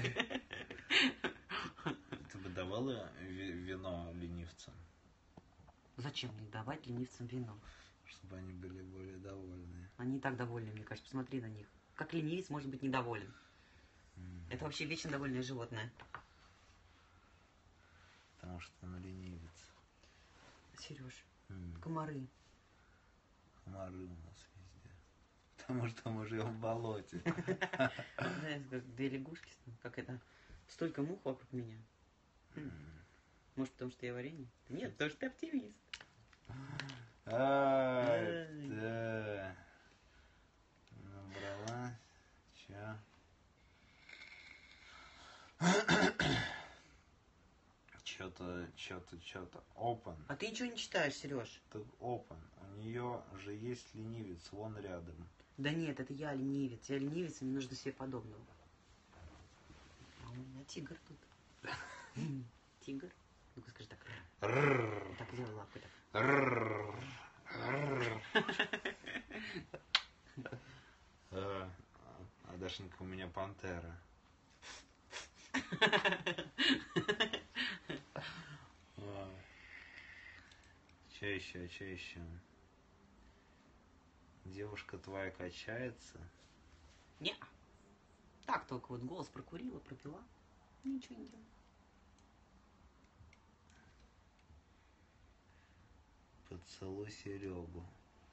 Ты бы давала ви- вино ленивцам, Зачем мне давать ленивцам вино? чтобы они были более довольны? Они и так довольны, мне кажется. Посмотри на них. Как ленивец может быть недоволен? М, Это вообще вечно довольное животное. Потому что он ленивец. Сереж, М, комары. Комары у нас везде. Потому что мы живем в болоте. Знаешь, как две лягушки, как это, столько мух вокруг меня. Хм. Может, потому что я варенье? Да нет, потому что ты оптимист. Ай, да. Набрала. Чё? Чё-то, чё-то, чё-то. Open. А ты ничего не читаешь, Сереж? Так open. У нее же есть ленивец вон рядом. Да нет, это я ленивец. Я ленивец, и мне нужно себе подобного. А у меня тигр тут. Тигр? Ну-ка скажи так. Рррр. Так, сделай лапкой так. Рррр. Рррр. А а Дашенька, у меня пантера. Че еще, че еще? Девушка твоя качается? Не. Так, только вот голос прокурила, пропила. Ничего не делала. Поцелуй Серегу.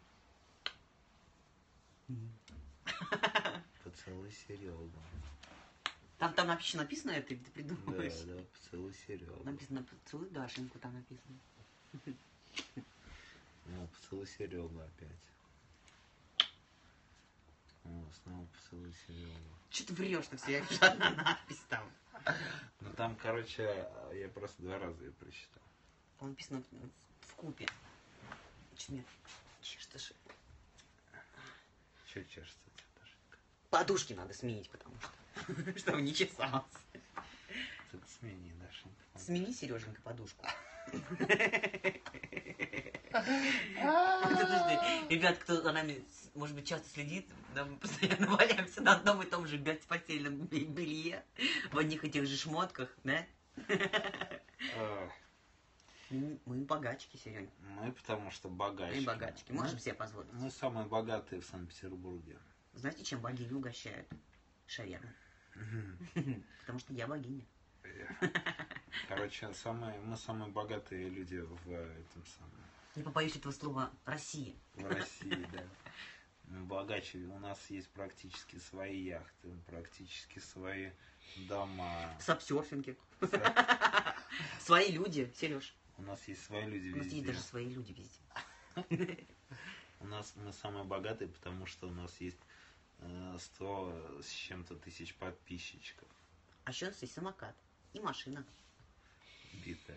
Поцелуй Серегу. Там, там вообще написано это, или ты Да, придумываешь? да, поцелуй Серегу. Написано «Поцелуй Дашеньку», там написано. Ну, поцелуй Серегу опять. О, снова поцелуй Серегу. Че ты врешь-то все? Я вижу одна надпись там. Ну там, короче, я просто два раза ее прочитал. Там написано в купе. Чмет. Что ж. Че чешется у тебя, Дашенька? Подушки надо сменить, потому что. Чтобы не чесалось. Так смени, Дашенька. Смени, Сереженька, подушку. Подожди, ребят, кто за нами, может быть, часто следит, да, мы постоянно валяемся на одном и том же постельном белье, в одних и тех же шмотках, да? А, Мы богачки, Серёнь. Мы потому что богачки. Мы богачки, можем себе позволить. Мы самые богатые в Санкт-Петербурге. Знаете, чем богиню угощают? Шавермой. Потому что я богиня. Короче, самые, мы самые богатые люди в этом самом. Не побоюсь этого слова «Россия». В России, да. Мы богаче. У нас есть практически свои яхты, практически свои дома. Сапсерфинги. Свои люди, Сереж. У нас есть свои люди У нас есть везде. даже свои люди везде. У нас мы самые богатые, потому что у нас есть э, сто с чем-то тысяч подписчиков. А еще у нас есть самокат и машина. Битая.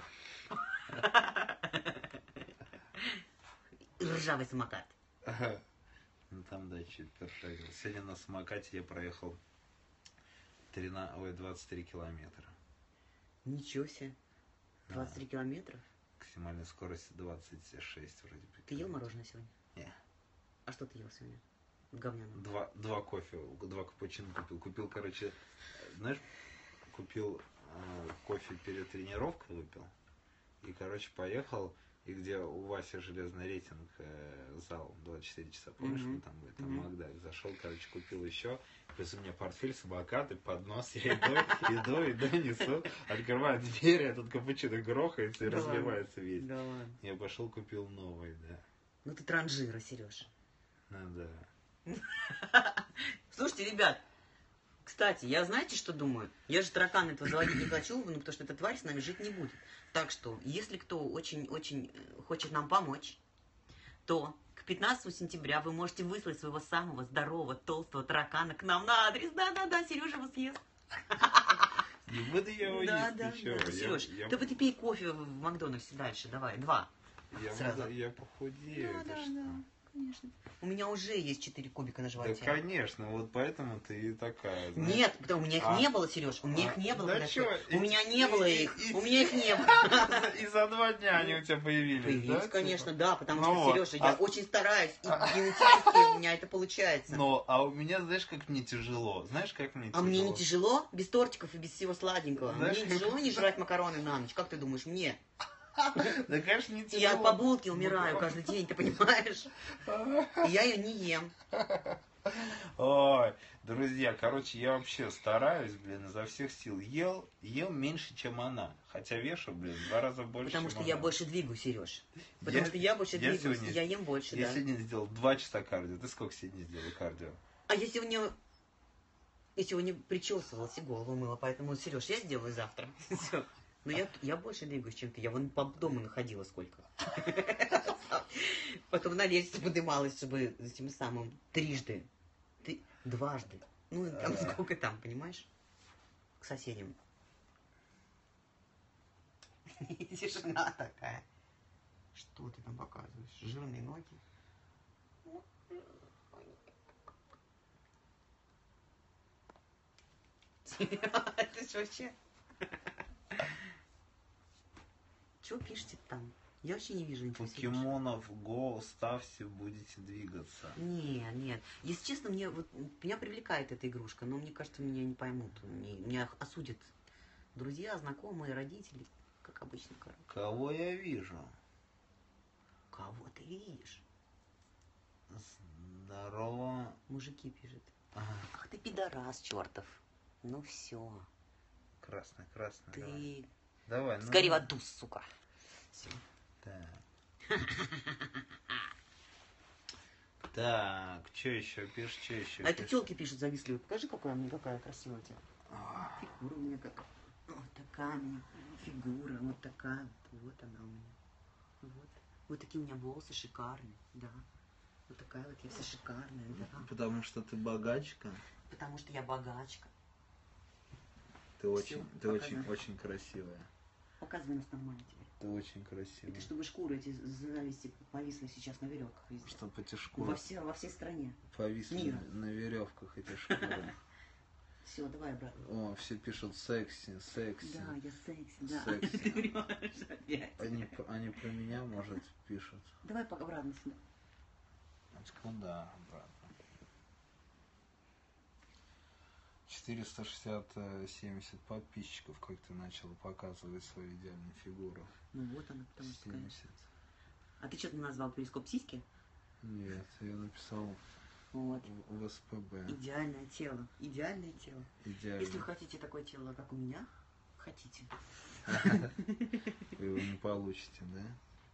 И ржавый самокат. Ну там, да, чуть першагил. Сегодня на самокате я проехал тринадцать, ой, двадцать три километра. Ничего себе. двадцать три километра. Максимальная скорость двадцать шесть вроде бы. Ты ел мороженое сегодня? Не. А что ты ел сегодня? Говняное. Два, два кофе, два капучино купил. Купил, короче, знаешь, купил э, кофе перед тренировкой, выпил. И, короче, поехал. И где у Васи железный рейтинг, э, зал двадцать четыре часа, помнишь, Мгм. мы там были, там Мгм. Магда, зашел, короче, купил еще, плюс у меня портфель, самокат и поднос, я иду, иду, иду, несу, открываю дверь, этот капучино грохается и Да ладно. разливается весь. Да ладно. Я пошел, купил новый, да. Ну ты транжира, Сереж. Ну да. Слушайте, ребят, кстати, я знаете, что думаю? Я же таракана этого заводить не хочу, ну, потому что эта тварь с нами жить не будет. Так что, если кто очень-очень хочет нам помочь, то к пятнадцатому сентября вы можете выслать своего самого здорового, толстого таракана к нам на адрес. Да-да-да, Сережа его съест. Не буду я его Да, есть, да, ты чё? да. Я- Сереж, я- ты вот пей кофе в Макдональдсе дальше, давай, два. Я, сразу. я похудею, Да, ты да, что? да. конечно. У меня уже есть четыре кубика на Да, животе. конечно, вот поэтому ты и такая. Знаешь? Нет, потому у меня их А? не было, Сереж. У меня А? их не было. Да когда чё? я- У И- меня не и- было и- их. и- У меня их не было. И за два дня они у тебя появились, Появились, да? конечно, типа? да, потому Ну что, вот. Сережа, я А- очень стараюсь, и генетически у меня это получается. Но, а у меня, знаешь, как мне тяжело? Знаешь, как мне А тяжело? мне не тяжело без тортиков и без всего сладенького. Знаешь, Мне не как- тяжело не жрать макароны на ночь. Как ты думаешь, мне? Да, конечно, не тяжело. Я по булке умираю каждый день, ты понимаешь? И я ее не ем. Ой, друзья, короче, я вообще стараюсь, блин, изо всех сил. Ел, ел меньше, чем она. Хотя вешу, блин, в два раза больше, Потому чем что я она. больше двигаюсь, Сереж. Потому Я- что я больше я двигаюсь, сегодня- и я ем больше, Я да. сегодня сделал два часа кардио. Ты сколько сегодня сделал кардио? А я сегодня... Я сегодня причесывалась и голову мыла, поэтому, Сереж, я сделаю завтра. Всё. Но я, я больше двигаюсь, чем ты. Я вон по дому находила сколько. Потом на лестнице подымалась, чтобы этим самым трижды. Ты дважды. Ну, там сколько там, понимаешь? К соседям. Тишина такая. Что ты там показываешь? Жирные ноги? Это ж вообще... Чего пишете там? Я вообще не вижу ничего. Серёж. Покемонов Го ставьте, будете двигаться. Не, нет. Если честно, мне вот меня привлекает эта игрушка, но мне кажется, меня не поймут. Мне- Меня осудят друзья, знакомые, родители, как обычно, короче. Кого я вижу? Кого ты видишь? Здорово. Мужики пишут. Ага. Ах ты пидорас, чертов. Ну все. Красный, красный. Давай. Ты Давай, ну. сгори в аду, сука. Всё. Так. Так, что еще пишешь, что еще? А это телки пишут завистливо. Покажи, какая мне какая красивая у тебя. Фигура у меня какая. Вот такая у меня фигура, вот такая. Вот она у меня. Вот. Вот такие у меня волосы шикарные, да. Вот такая вот я вся шикарная, да. Потому что ты богачка. Потому что я богачка. Ты Всё, очень, ты очень, показывай. очень красивая. Показывай нас нормально теперь. Ты очень красивая. Это чтобы шкуры эти зависти повисли сейчас на веревках везде. Чтобы эти Во, шкуры все, во всей стране. повисли мира. на веревках, эти шкуры. Все, давай, брат. О, все пишут секси, секси. Да, я секси, да. Секси. Ты врешь опять. Они, п- они про меня, может, пишут. Давай пока обратно сюда. Куда обратно? четыреста шестьдесят семьдесят подписчиков, как ты начала показывать свою идеальную фигуру. Ну вот она, потому что, конечно. семьдесят. А ты что-то назвал перископ сиськи? Нет, я написал Вот. в, в СПБ. Идеальное тело. Идеальное тело. Идеально. Если вы хотите такое тело, как у меня, хотите. Вы его не получите, да?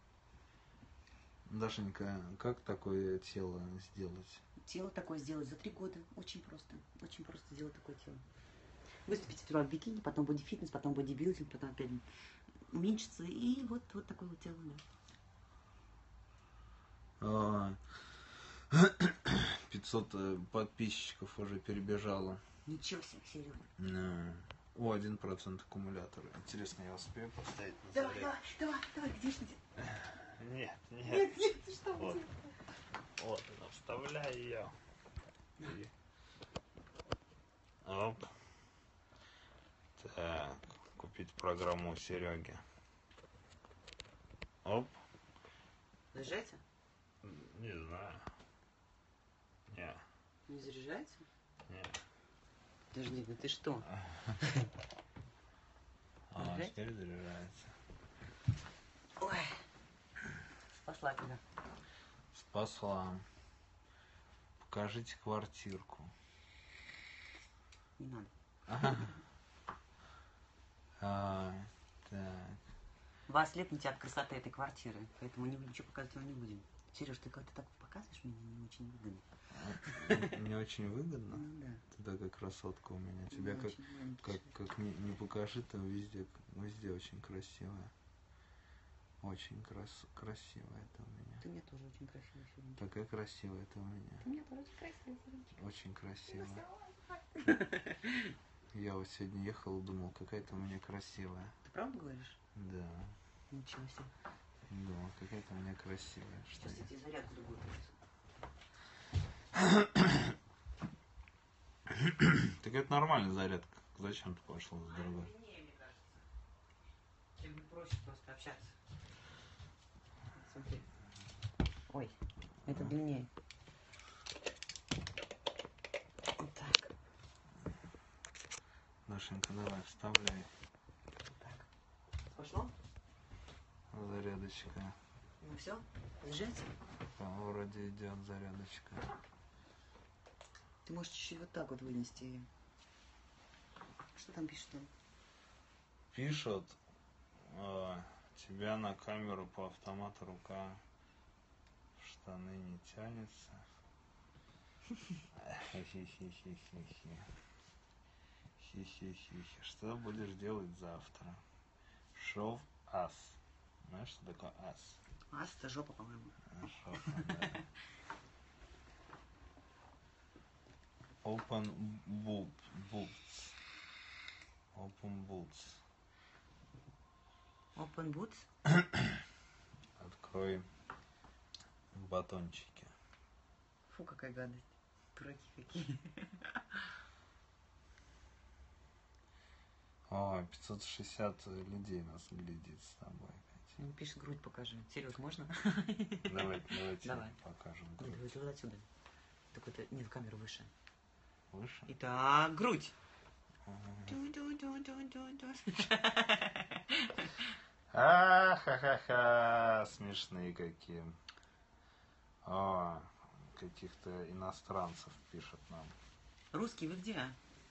Дашенька, как такое тело сделать? Тело такое сделать за три года. Очень просто. Очень просто сделать такое тело. Выступить сперва в бикини, потом бодифитнес, потом бодибилдинг, потом опять уменьшиться. И вот, вот такое вот тело, да. А, пятьсот э, подписчиков уже перебежало. Ничего себе, Серега. Ну, о, один процент аккумулятора. Интересно, я успею поставить на Давай, заряд? давай, давай, давай, где ж ты? Нет, нет. Нет, нет, ты что? Вот. Вот она, вставляй ее. И... Оп. Так, купить программу у Сереги. Оп. Заряжается? Не знаю. Не, Не заряжается? не. Подожди, ну ты что? А, Заряжается? теперь заряжается. Ой. Пошла тебя. Спасла. Покажите квартирку. Не надо. А, так. Вас слепните от красоты этой квартиры, поэтому ни- ничего показывать вам не будем. Сереж, ты как-то так показываешь мне не очень выгодно. Не очень выгодно. Ну да. Ты такая красотка у меня. Тебя Не как, очень выгодно. как, как не, не покажи, то везде, везде очень красивая. Очень крас, красивая это у меня. Ты мне тоже очень красивая сегодня. Такая красивая это у меня. Ты мне тоже очень красивая сегодня. Очень красивая. Я вот сегодня ехал и думал, какая ты у меня красивая. Ты правду говоришь? Да. Ничего себе. Думал, какая ты у меня красивая. Что Сейчас я я... тебе зарядку другую принесу. Так это нормальная зарядка. Зачем ты пошла с другой? Длиннее, мне кажется. Тебе будет проще просто общаться. Смотри. Ой, это длиннее. Вот так. Дашенька, давай, вставляй. Вот так. Пошло? Зарядочка. Ну все, сжать. Да, вроде идет зарядочка. Ты можешь чуть-чуть вот так вот вынести ее. Что там пишет он? Пишут, э, тебя на камеру по автомату рука в штаны не тянется. Хи-хи-хи-хи-хи. Хи-хи-хи-хи. Что будешь делать завтра? Шов ас. Знаешь, что такое ас? Ас, это жопа, по-моему. Жопа, да. Open boot, boots. Open boots. Open boots? Открой батончики. Фу, какая гадость. Дураки какие. О, пятьсот шестьдесят людей нас глядит с тобой. Ну, пишет, грудь покажи. Серьез, можно? Давай, давайте Давай. покажем Нет, грудь. вот отсюда. Такой-то, нет, камеру выше. Выше? Итак, грудь. А, ха-ха-ха, смешные какие. О, каких-то иностранцев пишут нам. Русский, вы где?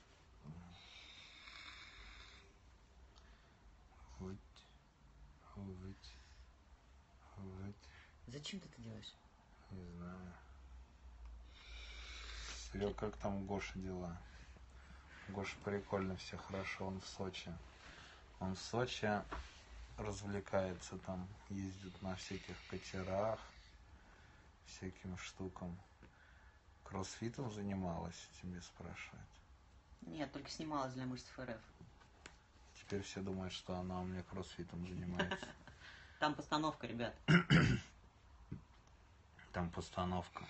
Выть, выть, выть. Зачем ты это делаешь? Не знаю. Серега, как там у Гоши дела? Гоша прикольно, все хорошо, он в Сочи. Он в Сочи развлекается там, ездит на всяких катерах, всяким штукам. Кроссфитом занималась, тебе спрашивают. Нет, только снималась для мышц ФРФ. Теперь все думают, что она у меня кроссфитом занимается. Там постановка, ребят. Там постановка.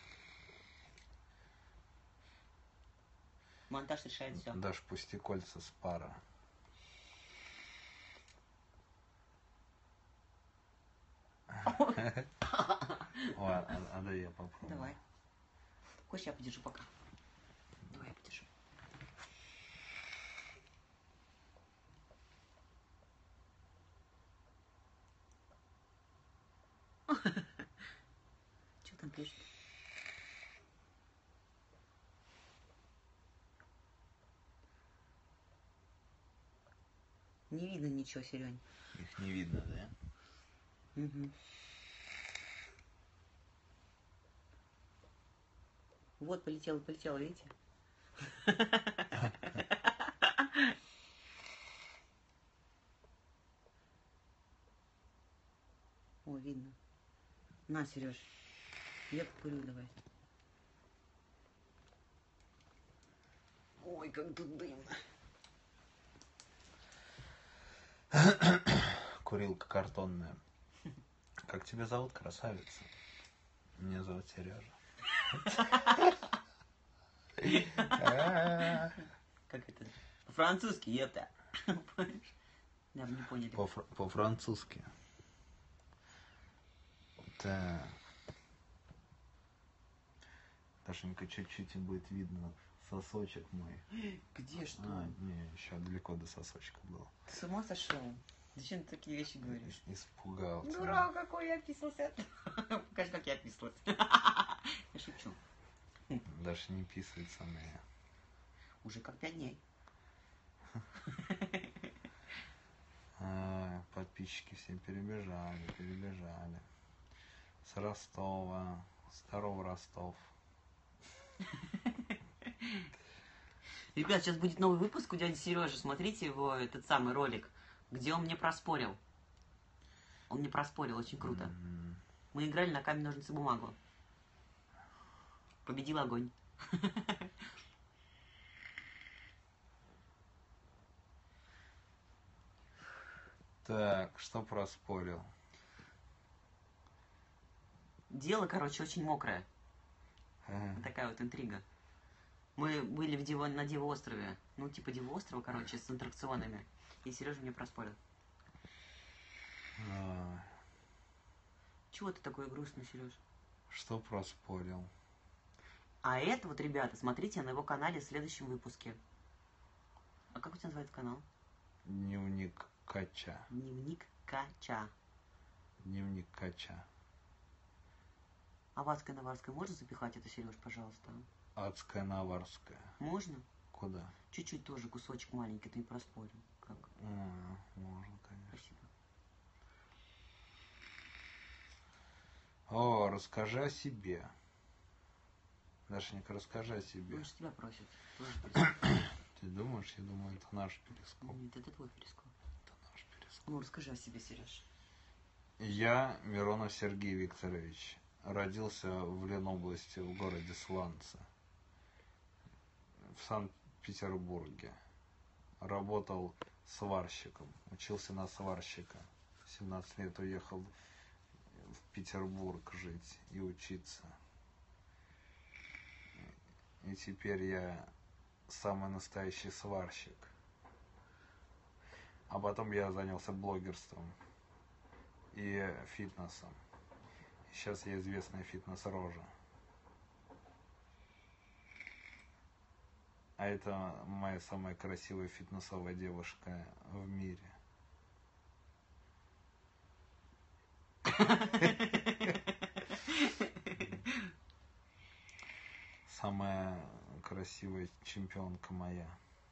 Монтаж решает все. Дашь, пусти кольца с пара. Ой, а, а да я попробую. Давай. Хочешь, я подержу пока? Давай я подержу. Что там пишет? Не видно ничего, Серень. Их не видно, да? Угу. Вот, полетела, полетела, видите? О, видно. На, Сереж, я покурю, давай. Ой, как тут дымно. Курилка картонная. Как тебя зовут, красавица? Меня зовут Сережа. Как это? По-французски, ёпта. Да, вы не поняли. По-французски. Так. Дашенька, чуть-чуть и будет видно сосочек мой. Где что? А, не, еще далеко до сосочка был. Ты с ума сошел? Зачем ты такие вещи говоришь? Испугался. Дурак какой, я писался. Покажи, как я писалась. Я шучу. Даша не писается на меня. Уже как пять дней. А, подписчики все перебежали, перебежали. С Ростова. Здорово, Ростов. Ребят, сейчас будет новый выпуск у дяди Сережи. Смотрите его, этот самый ролик, где он мне проспорил. Он мне проспорил, очень круто. Mm-hmm. Мы играли на камень, ножницы, бумагу. Победил огонь. Так, что проспорил? Дело, короче, очень мокрое. Вот такая вот интрига. Мы были в Диво... на Диво-острове. Ну, типа Диво-острова, короче, с аттракционами. И Сережа мне проспорил. А, Чего ты такой грустный, Сереж? что проспорил? А это вот, ребята, смотрите на его канале в следующем выпуске. А как у тебя называется канал? Дневник Кача. Дневник Кача. Дневник Кача. А в адской наварской можно запихать это, Сереж, пожалуйста? Адская наварская. Можно? Куда? Чуть-чуть тоже, кусочек маленький, ты не проспорил. Как? А, можно, конечно. Спасибо. О, расскажи о себе. Дашенька, расскажи о себе. Он же тебя просит. Тоже Ты думаешь? Я думаю, это наш перископ. Нет, это твой перископ. Это наш перископ. Ну, расскажи о себе, Сереж. Я Миронов Сергей Викторович. Родился в Ленобласти, в городе Сланцы. В Санкт-Петербурге. Работал сварщиком. Учился на сварщика. В семнадцать лет уехал в Петербург жить и учиться. И теперь я самый настоящий сварщик. А потом я занялся блогерством и фитнесом. И сейчас я известная фитнес-рожа. А это моя самая красивая фитнесовая девушка в мире. Самая красивая чемпионка моя.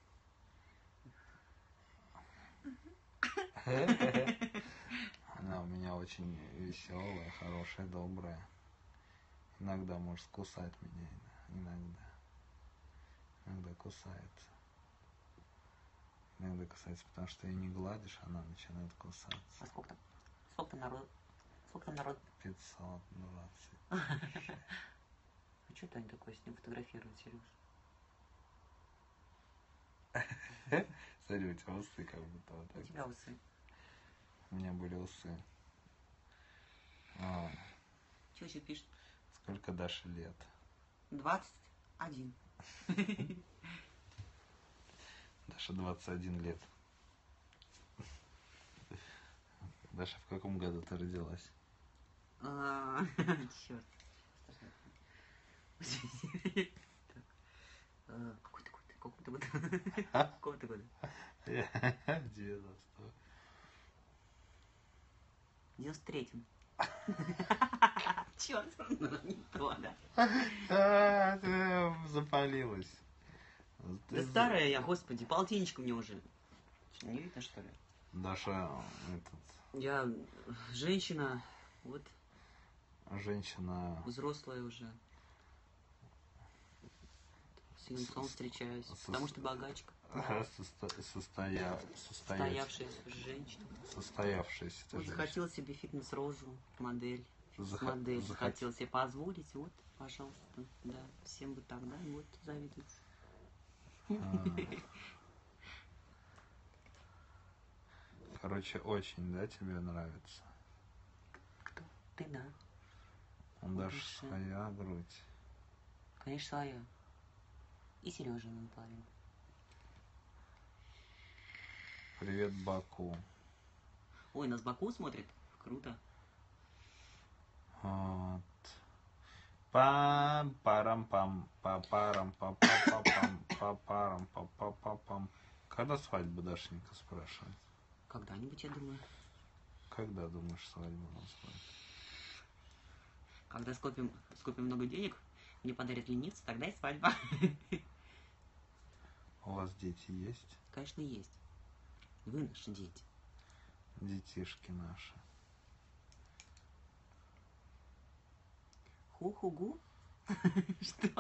Она у меня очень веселая, хорошая, добрая. Иногда может кусать меня, иногда. Иногда кусается. Иногда кусается, потому что ее не гладишь, она начинает кусаться. А сколько там? Сколько там народ? Сколько там народ? пятьсот двадцать. А что Таня такое с ним фотографирует, Сереж? Смотри, у тебя усы как будто вот У так. тебя усы. У меня были усы. А, Что еще пишет? сколько Даше лет? Двадцать один. Даша двадцать один лет. Даша, в каком году ты родилась? Черт. Какой ты год? Какого ты года? Какого ты года? девяносто. В девяносто третьем. Черт, не то, да. Ты запалилась. Да старая я, господи, полтинничка мне уже. Что, не видно, что ли? Даша, этот, Я женщина, вот, женщина взрослая уже. С юнцом встречаюсь, с- потому что богачка. состо- состоя... состоя... Состоявшаяся женщина. состоявшаяся Вот женщина. захотел себе фитнес-рожу, модель. Заха- Модель захот- захотел себе позволить, вот, пожалуйста, да, всем бы так, да, вот, завидуйте. А. Короче, очень, да, тебе нравится? Кто? Ты, да. Он даже Конечно. своя грудь. Конечно, своя. И Сережа на парень. Привет, Баку. Ой, нас Баку смотрит. Круто. Вот. Пам парам пам па парам па па па пам па парам па па па пам. Когда свадьба, Дашенька, спрашивает? Когда-нибудь, я думаю. Когда, думаешь, свадьба у нас будет? Когда скопим, скопим много денег, мне подарят ленивца, тогда и свадьба. У вас дети есть? Конечно, есть. Вы наши дети. Детишки наши. Ху-ху-гу? Что?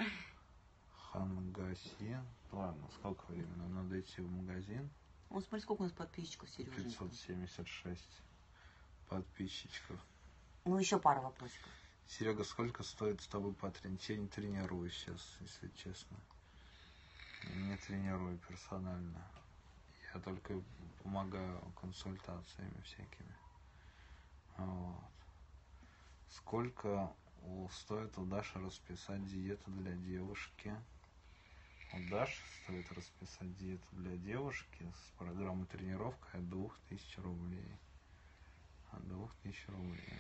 Хангаси. Ладно, сколько времени? Нам надо идти в магазин. О, смотри, сколько у нас подписчиков, Сережа. пятьсот семьдесят шесть подписчиков. Ну, еще пара вопросиков. Серега, сколько стоит с тобой потренировать? Я не тренирую сейчас, если честно. Я не тренирую персонально. Я только помогаю консультациями всякими. Вот. Сколько у- стоит у Даши расписать диету для девушки. У Даши стоит расписать диету для девушки с программой тренировка от двух тысяч рублей. От двух тысяч рублей.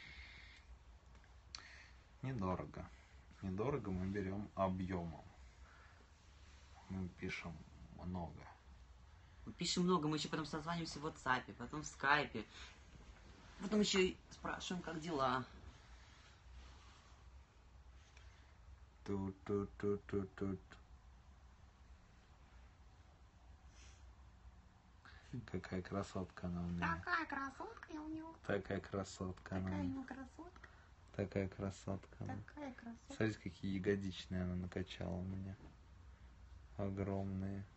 Недорого. Недорого мы берем объемом. Мы пишем много. Мы пишем много, мы еще потом созваниваемся в WhatsApp, потом в скайпе. Потом еще и спрашиваем, как дела. Тут-тут-тут-тут-тут. Какая красотка она у меня. Такая красотка у него. Такая красотка она. Такая у него красотка. Такая красотка она. Такая красотка. Смотрите, какие ягодичные она накачала у меня. Огромные.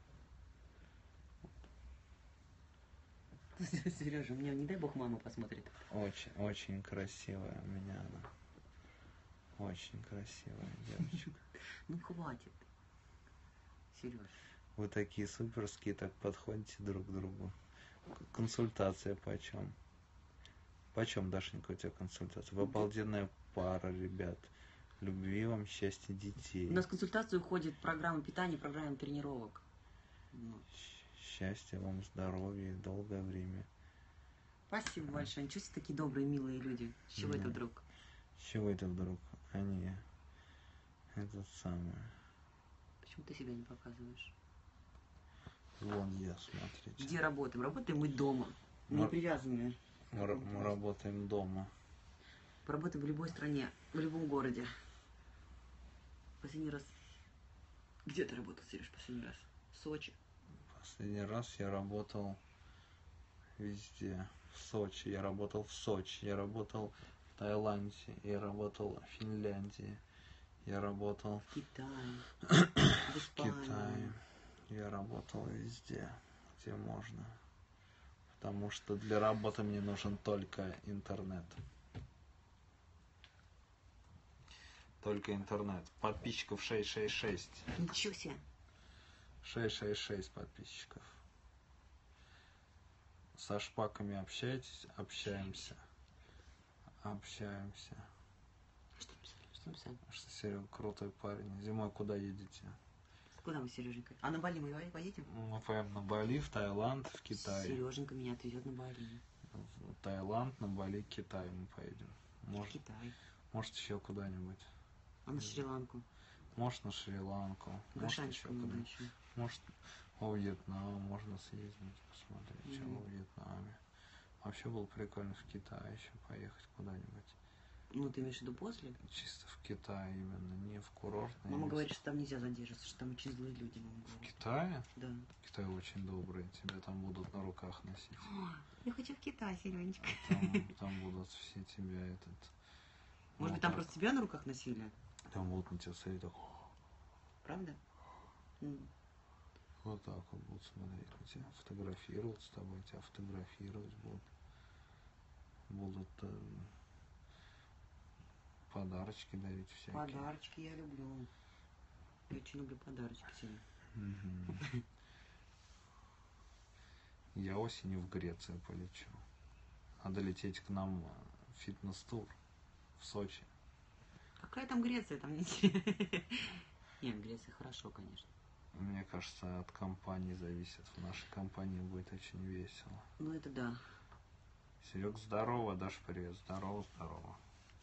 Сережа, у меня, не дай бог, мама посмотрит. Очень, очень красивая у меня она. Очень красивая девочка. Ну хватит. Сереж. Вы такие суперские, так подходите друг к другу. Консультация почем? Почем, Дашенька, у тебя консультация? Вы обалденная пара, ребят. Любви вам, счастья детей. У нас в консультацию уходит программа питания, программа тренировок. Ну. Счастья вам, здоровья и долгое время. Спасибо большое. Ничего себе, такие добрые, милые люди. С чего Да. это вдруг? С чего это вдруг? Они... Этот самый... Почему ты себя не показываешь? Вон я, смотрите. Где работаем? Работаем мы дома. Мы Мы- не привязаны. Мы, ра- мы работаем дома. Поработаем в любой стране, в любом городе. Последний раз... Где ты работал, Сереж, последний раз? В Сочи. Последний раз я работал везде. В Сочи. Я работал в Сочи. Я работал в Таиланде. Я работал в Финляндии. Я работал В Китае. В в Испании. Китае. Я работал везде, где можно. Потому что для работы мне нужен только интернет. Только интернет. Подписчиков шесть шесть шесть. Ничего себе. шесть шесть шесть подписчиков. Со шпаками общаетесь? Общаемся. Общаемся. Что написали? Что написали? Что Серега крутой парень. Зимой куда едете? Куда мы, Сереженька? А на Бали мы поедем? Мы поедем на Бали, в Таиланд, в Китай. Сереженька меня отвезет на Бали. В Таиланд, на Бали, Китай мы поедем. В Может, Китай. может еще куда-нибудь. А на Шри-Ланку. Может на Шри-Ланку. Может еще Гашанчику надо куда. еще. Может во Вьетнам можно съездить, посмотреть, что Мгм. во Вьетнаме. Вообще было прикольно в Китай еще поехать куда-нибудь. Ну, ты имеешь в виду после? Чисто в Китай именно, не в курортное Мама место. говорит, что там нельзя задерживаться, что там очень злые люди, мама В говорит. Китае? Да. Китай очень добрый, тебя там будут на руках носить. Я хочу в Китай, Сережечка. Там, там будут все тебя этот... Может вот быть, там так, просто тебя на руках носили? Там будут на тебя смотреть, так, Правда? М. вот так вот будут смотреть на тебя, фотографировать с тобой, тебя фотографировать будут. Будут э, подарочки дарить всякие. Подарочки я люблю. Я очень люблю подарочки, Серега. Мгм. Я осенью в Грецию полечу. Надо лететь к нам в фитнес-тур в Сочи. Какая там Греция? Там не... Нет, Греция хорошо, конечно. Мне кажется, от компании зависит. В нашей компании будет очень весело. Ну, это да. Серег, здорово, Даш, привет. Здорово, здорово.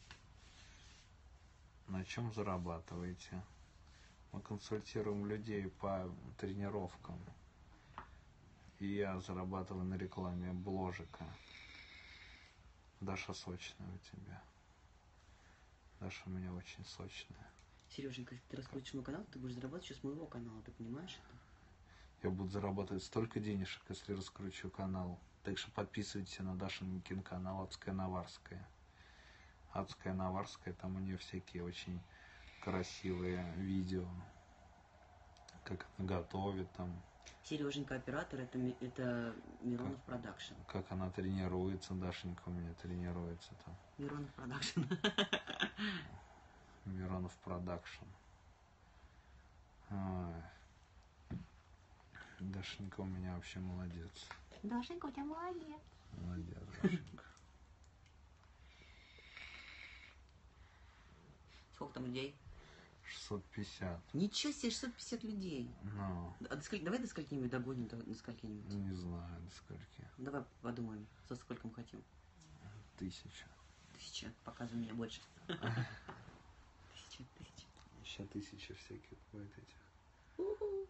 На чем зарабатываете? Мы консультируем людей по тренировкам. И я зарабатываю на рекламе бложика. Даша сочная у тебя. Даша у меня очень сочная. Сереженька, если ты раскрутишь мой канал, ты будешь зарабатывать еще с моего канала, ты понимаешь это? Я буду зарабатывать столько денежек, если раскручу канал. Так что подписывайтесь на Дашин канал Адская Наварская. Адская Наварская, там у нее всякие очень красивые видео. Как она готовит там. Сереженька, оператор, это, Ми- это Миронов Продакшн. Как она тренируется, Дашенька у меня тренируется там. Миронов Продакшн. Миронов Продакшн. Ой. Дашенька у меня вообще молодец. Дашенька, у тебя молодец. Молодец, Дашенька. шестьсот пятьдесят. Ничего себе, шестьсот пятьдесят людей. Ну, А до скольки- давай до скольки-нибудь догоним, до, до скольки-нибудь. не знаю, до скольки. Давай подумаем, за сколько мы хотим. Тысяча. Тысяча, показывай мне больше. Тысяча, тысяча. Еще тысяча всяких будет этих. Уху.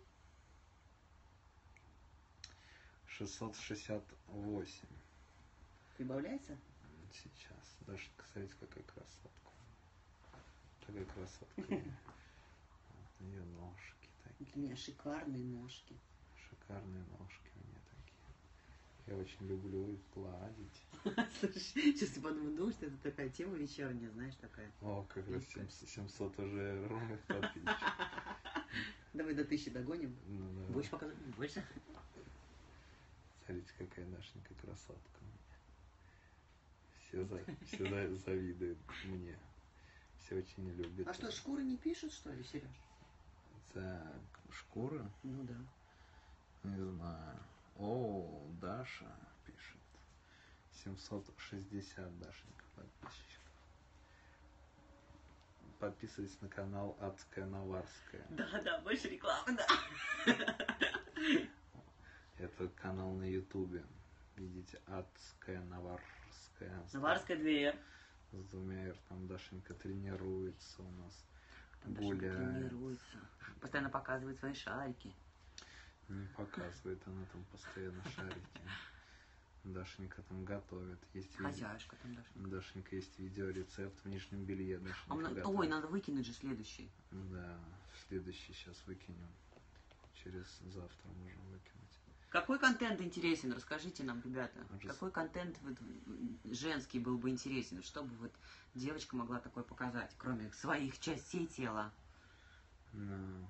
шестьсот шестьдесят восемь. Прибавляется? Сейчас. Дашенька, смотрите, какая красотка. Такая красотка. Вот ее ножки У такие. меня шикарные ножки. Шикарные ножки у меня такие. Я очень люблю их гладить. Слушай, сейчас я подумаю, думаю, что это такая тема вечерняя, знаешь, такая. О, как раз семьсот, семьсот уже подписчиков. Давай до тысячи догоним. Ну, да. Будешь показывать? Больше? Смотрите, какая Дашенька красотка у меня. Все, за, все за- завидуют мне. Все очень любят. А что, шкуры не пишут, что ли, Сереж? Так, шкура? Ну да. Не знаю. О, Даша пишет. семьсот шестьдесят Дашенька подписчиков. Подписывайтесь на канал Адская Наварская. Да, да, больше рекламы, да. Это канал на Ютубе. Видите, Адская Наварская. Наварская дверь. С двумя р. Там Дашенька тренируется у нас. Там Дашенька Гуляет. тренируется. Постоянно показывает свои шарики. Не показывает, она там постоянно шарики. Дашенька там готовит. Есть видео. Хозяюшка там Дашенька. Дашенька есть видеорецепт в нижнем белье. А Дашенька мне- готовит. Ой, надо выкинуть же следующий. Да, следующий сейчас выкинем. Через завтра можем выкинуть. Какой контент интересен? Расскажите нам, ребята. Ужас. Какой контент вот женский был бы интересен? Чтобы вот девочка могла такое показать, кроме своих частей тела? Ну.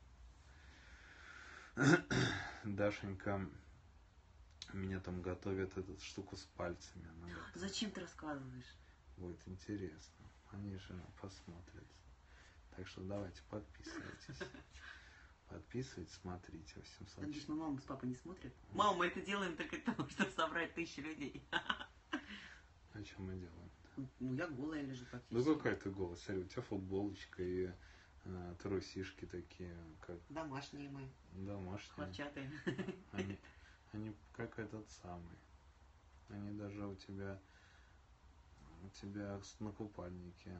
Дашенька меня там готовит эту штуку с пальцами. Она готовит. Зачем ты рассказываешь? Будет интересно. Они же посмотрят. Так что давайте, подписывайтесь. Подписывайтесь, смотрите. восемьсот. Надеюсь, мы маму с папой не смотрят? Мама, мы это делаем только для того, чтобы собрать тысячу людей. А что мы делаем? Ну, я голая лежу Ну практически. какая ты голос? Смотри, у тебя футболочка и э, трусишки такие, как Домашние мы, домашние. хлопчатые. Они, они как этот самый. Они даже у тебя у тебя с- на купальнике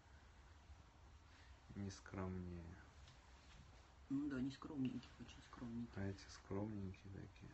не скромнее. Ну да, не скромненькие, очень скромненькие. А эти скромненькие такие.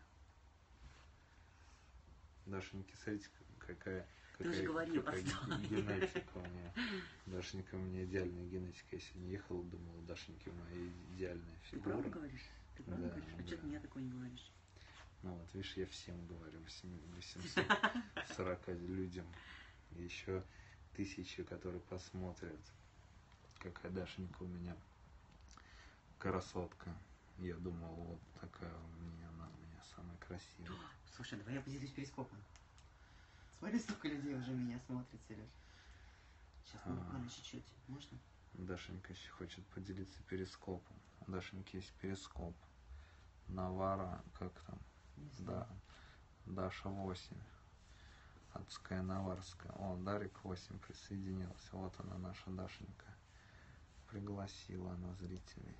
Дашеньки, смотрите, какая, Ты уже какая, говорил, какая отстой. генетика у меня. Дашенька у меня идеальная генетика. Я сегодня ехал, думал, у Дашеньки моя идеальная Ты фигура. правда говоришь? Ты правда Да, говоришь? А да. что ты мне такое не говоришь? Ну вот, видишь, я всем говорю, восемьсот сорок людям. И еще тысячи, которые посмотрят, какая Дашенька у меня красотка. Я думал, вот такая у меня, она у меня самая красивая. Слушай, давай я поделюсь перископом. Смотри, сколько людей уже меня смотрит, Сереж. Сейчас, ну, А. буквально чуть-чуть. Можно? Дашенька еще хочет поделиться перископом. У Дашеньки есть перископ. Навара, как там? Не знаю. Да. Даша восемь. Адская Наварская. О, Дарик восемь присоединился. Вот она, наша Дашенька. Пригласила она зрителей.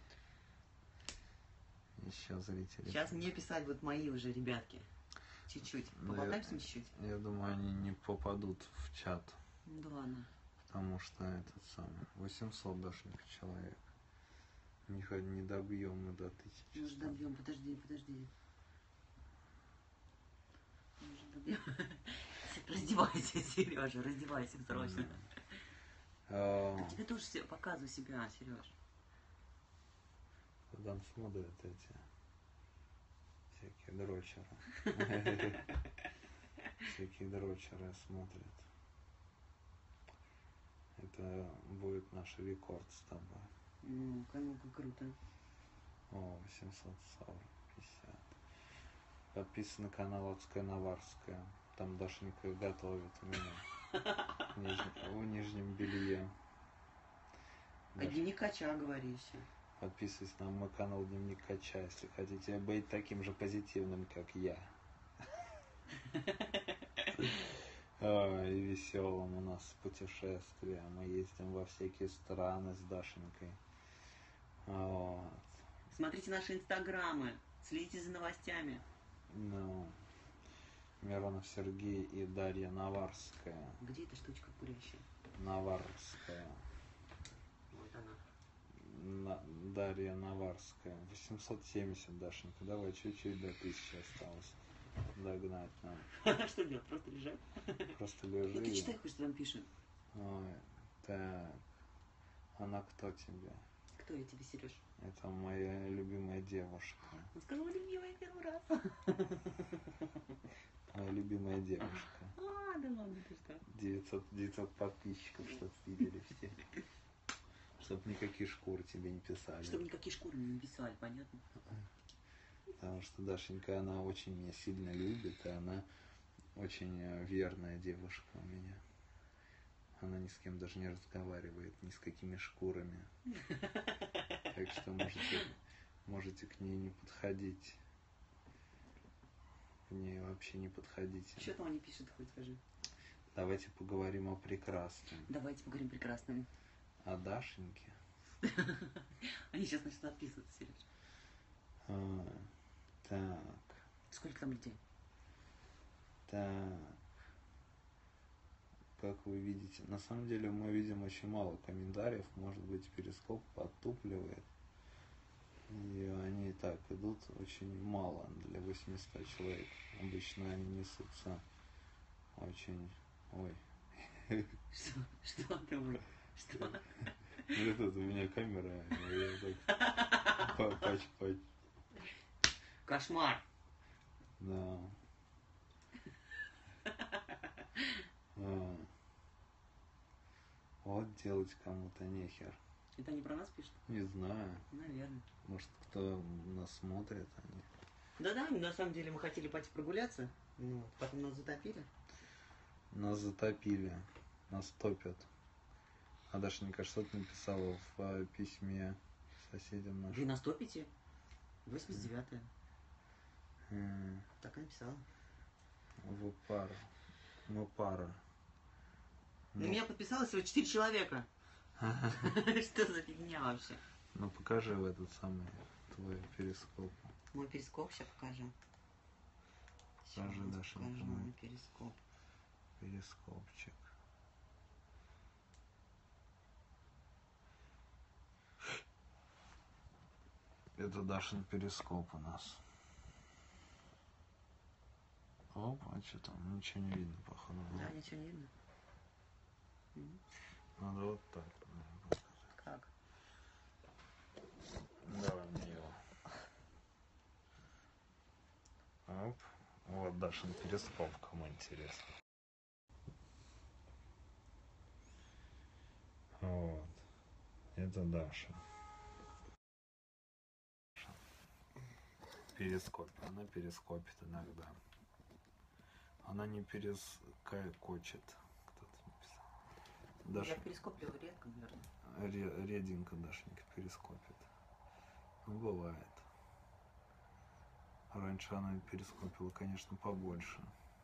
Еще зрители. Сейчас мне писать будут мои уже ребятки. Чуть-чуть. Ну, Поболтаем я- с ним чуть-чуть? Я думаю, они не попадут в чат. Ну да ладно. Потому что этот самый восемьсот Дашенька человек. Не, х- не добьем мы до тысячи. Мы уже добьем. Подожди, подожди. Мы уже добьем. Раздевайся, Сережа, раздевайся срочно. А, А тебе тоже се- показывай себя, Сереж. Там смотрят эти всякие дрочеры. Всякие дрочеры смотрят. Это будет наш рекорд с тобой. Ну, ну-ка, круто. О, восемьсот сорок, пятьдесят. Подписан на канал Адская Наварская. Там Дашенька готовит у меня. В нижнем, в нижнем белье. А Даша, дневник Кача, говори еще. подписывайтесь на мой канал Дневник Кача, если хотите быть таким же позитивным, как я. А, и веселым у нас путешествия. Мы ездим во всякие страны с Дашенькой. Вот. Смотрите наши инстаграмы, следите за новостями. Ну, Миронов Сергей и Дарья Наварская. Где эта штучка курящая? Наварская. Вот она. На- Дарья Наварская. восемьсот семьдесят, Дашенька. Давай, чуть-чуть до тысячи осталось. Догнать нам. Что делать? Просто лежать? Просто Ну ты лежи. читай, хоть что там пишут. Ой, так. Она кто тебе? Кто я тебе, Сереж? Это моя любимая девушка. Он сказал, любимая первый раз. Моя любимая девушка. А, да ладно, ты что? девятьсот, девятьсот подписчиков, чтоб видели все. Чтоб никакие шкуры тебе не писали. Чтобы никакие шкуры не писали, понятно? Потому что Дашенька, она очень меня сильно любит, и она очень э, верная девушка у меня. Она ни с кем даже не разговаривает, ни с какими шкурами. Так что можете, можете к ней не подходить. К ней вообще не подходите. Что там они пишут, хоть скажи? Давайте поговорим о прекрасном. Давайте поговорим прекрасными. О Дашеньке. Они сейчас начнут отписываться, Сереж. А, так, Сколько там людей? так. Как вы видите, на самом деле мы видим очень мало комментариев. Может быть, перископ подтупливает. И они и так идут очень мало для восьмисот человек. Обычно они несутся очень... Ой. Что? Что там? Что? Вот тут у меня камера, я так па- пач пач. Кошмар. Да. А. Вот делать кому-то нехер. Это они про нас пишут? Не знаю. Наверное. Может, кто нас смотрит, они. Да-да, на самом деле мы хотели пойти прогуляться, ну, потом нас затопили. Нас затопили. Нас топят. А Дашенька что-то написала в э, письме соседям Вы нашим. нас топите? восемьдесят девятое. М, Так и написала. Вы пара. Мы пара. На Ну, меня подписалось всего четыре человека. Что за фигня вообще? ну покажи в этот самый твой перископ. Мой перископ сейчас покажу. Покажи, Сейчас Даша, покажу мой. мой перископ. Перископчик. Это Дашин перископ у нас. Оп, а что там? Ничего не видно, походу. Да, ничего не видно. Мгм. Надо вот так, наверное, показать. Как? Давай мне его. Оп. Вот Дашин перископ, кому интересно. Вот. Это Даша. Перископе. Она перископит иногда. Она не перескочит. Кто-то написал. Я Даша, перископлю редко, наверное. ре- реденько Дашенька перископит. Ну, бывает. Раньше она перископила, конечно, побольше.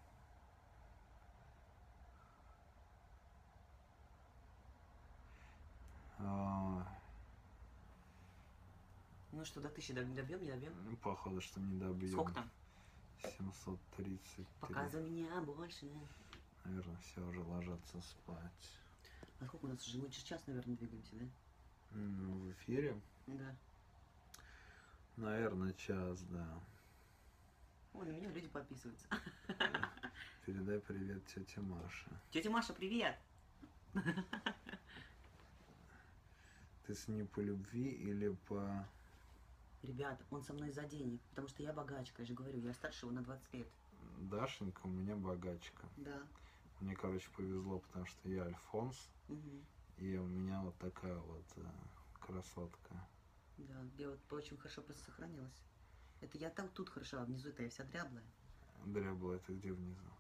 А, Ну что, до тысячи добьем, не добьем? ну, походу, что не добьем. Сколько там? семьсот тридцать. Показывай меня больше. Наверное, все уже ложатся спать. А сколько у нас уже? Мы через час, наверное, двигаемся, да? Ну, в эфире? Да. Наверное, час, да. Ой, на меня люди подписываются. Передай привет тете Маше. Тетя Маша, привет! Ты с ней по любви или по... Ребята, он со мной за денег, потому что я богачка, я же говорю, я старше его на двадцать лет. Дашенька у меня богачка. Да. Мне, короче, повезло, потому что я Альфонс, Угу. и у меня вот такая вот э, красотка. Да, я вот очень хорошо просто сохранилась. Это я там тут хорошо, а внизу-то я вся дряблая. Дрябла, это где внизу?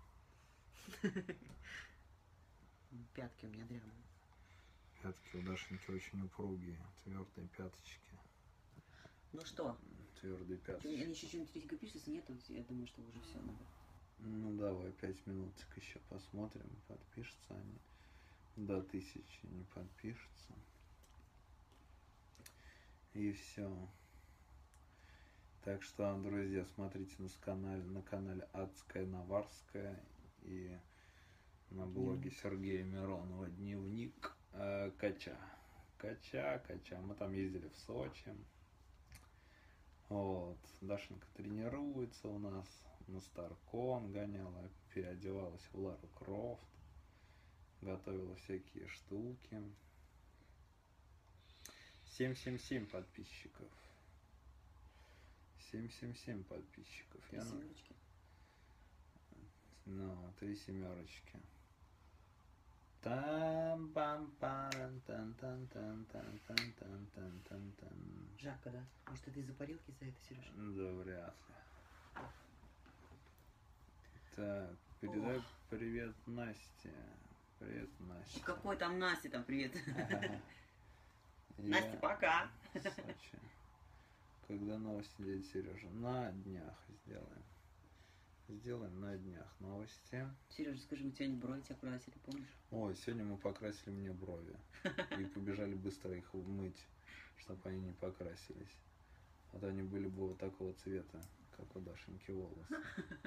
Пятки у меня дряблые. Пятки у Дашеньки очень упругие, твердые пяточки. Ну что, Твердые они пяточки. еще что-нибудь третьего пишут, если нет, то я думаю, что уже все надо. Ну давай, пять минуток еще посмотрим, подпишутся они. До тысячи не подпишутся. И все. Так что, друзья, смотрите на канале, на канале Адская Наварская и на блоге Сергея Миронова «Дневник э, Кача». Кача, Кача. Мы там ездили в Сочи. Вот. Дашенька тренируется у нас. На Старкон гоняла, переодевалась в Лару Крофт. Готовила всякие штуки. семь семь семь подписчиков. семь семь семь подписчиков. Три Я... семерочки. Ну, три семерочки. Там пам пам тан тан тан тан тан тан тан тан тан. Жарко, да? Может, это из-за парилки за это, Сережа? Да, вряд ли. Так, передай Ох. привет Насте. Привет, Настя. Какой там Настя там, привет. Я Настя, пока. в Сочи. Когда новости, дядя Сережа? На днях сделаем. Сделаем на днях новости. Сережа, скажи, у тебя не брови тебя красили, помнишь? Ой, сегодня мы покрасили мне брови. И побежали быстро их мыть, чтобы они не покрасились. Вот они были бы вот такого цвета, как у Дашеньки волосы.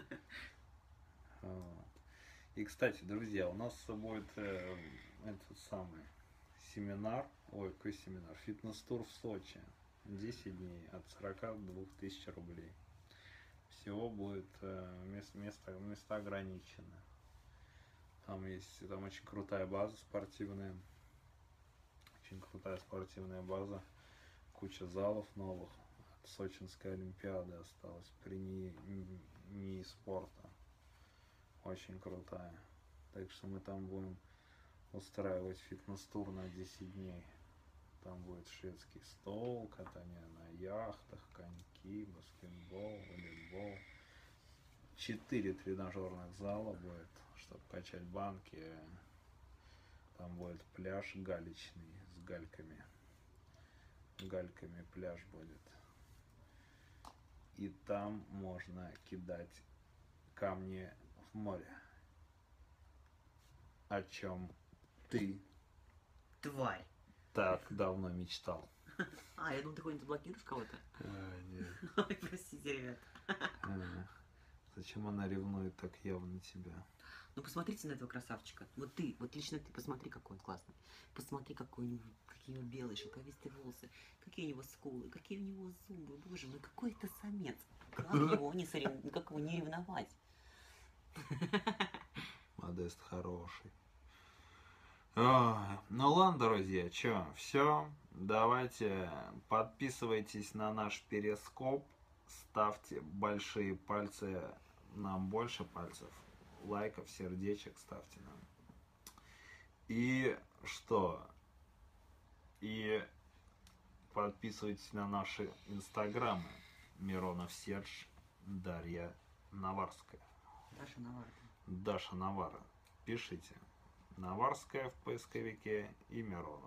Вот. И, кстати, друзья, у нас будет э, этот самый семинар, ой, какой семинар, фитнес-тур в Сочи. десять дней от сорока двух тысяч рублей. Всего будет э, мест, место, места ограничены. Там есть, там очень крутая база спортивная. Очень крутая спортивная база. Куча залов новых. От Сочинской Олимпиады осталось при НИИ, НИИ спорта. Очень крутая. Так что мы там будем устраивать фитнес-тур на десять дней. Там будет шведский стол, катание на яхтах, коньки, баскетбол, волейбол. Четыре тренажерных зала будет, чтобы качать банки. Там будет пляж галечный с гальками. Гальками пляж будет. И там можно кидать камни в море. О чем ты Тварь. так давно мечтал. А, я думал, ты хоть заблокируешь кого-то? А, нет. Ой, простите, ребят. А, зачем она ревнует так явно тебя? Ну, посмотрите на этого красавчика. Вот ты, вот лично ты, посмотри, какой он классный. Посмотри, какой у него, какие у него белые шелковистые волосы, какие у него скулы, какие у него зубы. Боже мой, какой это самец. Как его не, сорев... как его не ревновать? Модест хороший. Ой, ну ладно, друзья, чё, все. Давайте подписывайтесь на наш перископ, ставьте большие пальцы, нам больше пальцев, лайков, сердечек ставьте нам. И что? И подписывайтесь на наши инстаграмы. Миронов Серж, Дарья Наварская. Даша Навара. Даша Навара. Пишите. Наварская в поисковике и Миронов.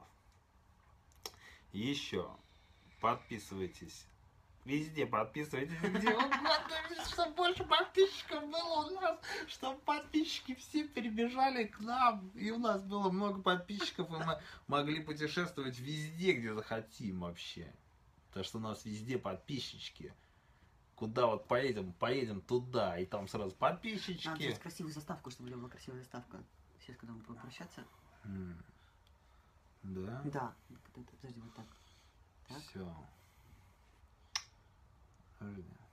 Еще подписывайтесь. Везде подписывайтесь, где угодно, чтобы больше подписчиков было у нас, чтобы подписчики все перебежали к нам, и у нас было много подписчиков, и мы могли путешествовать везде, где захотим вообще. Потому что у нас везде подписчики. Куда вот поедем, поедем туда, и там сразу подписчики. Надо сделать красивую заставку, чтобы у меня была красивая заставка. Сейчас, когда мы будем прощаться. М. Да? Да. Подожди, вот так. Так. Все. Подожди.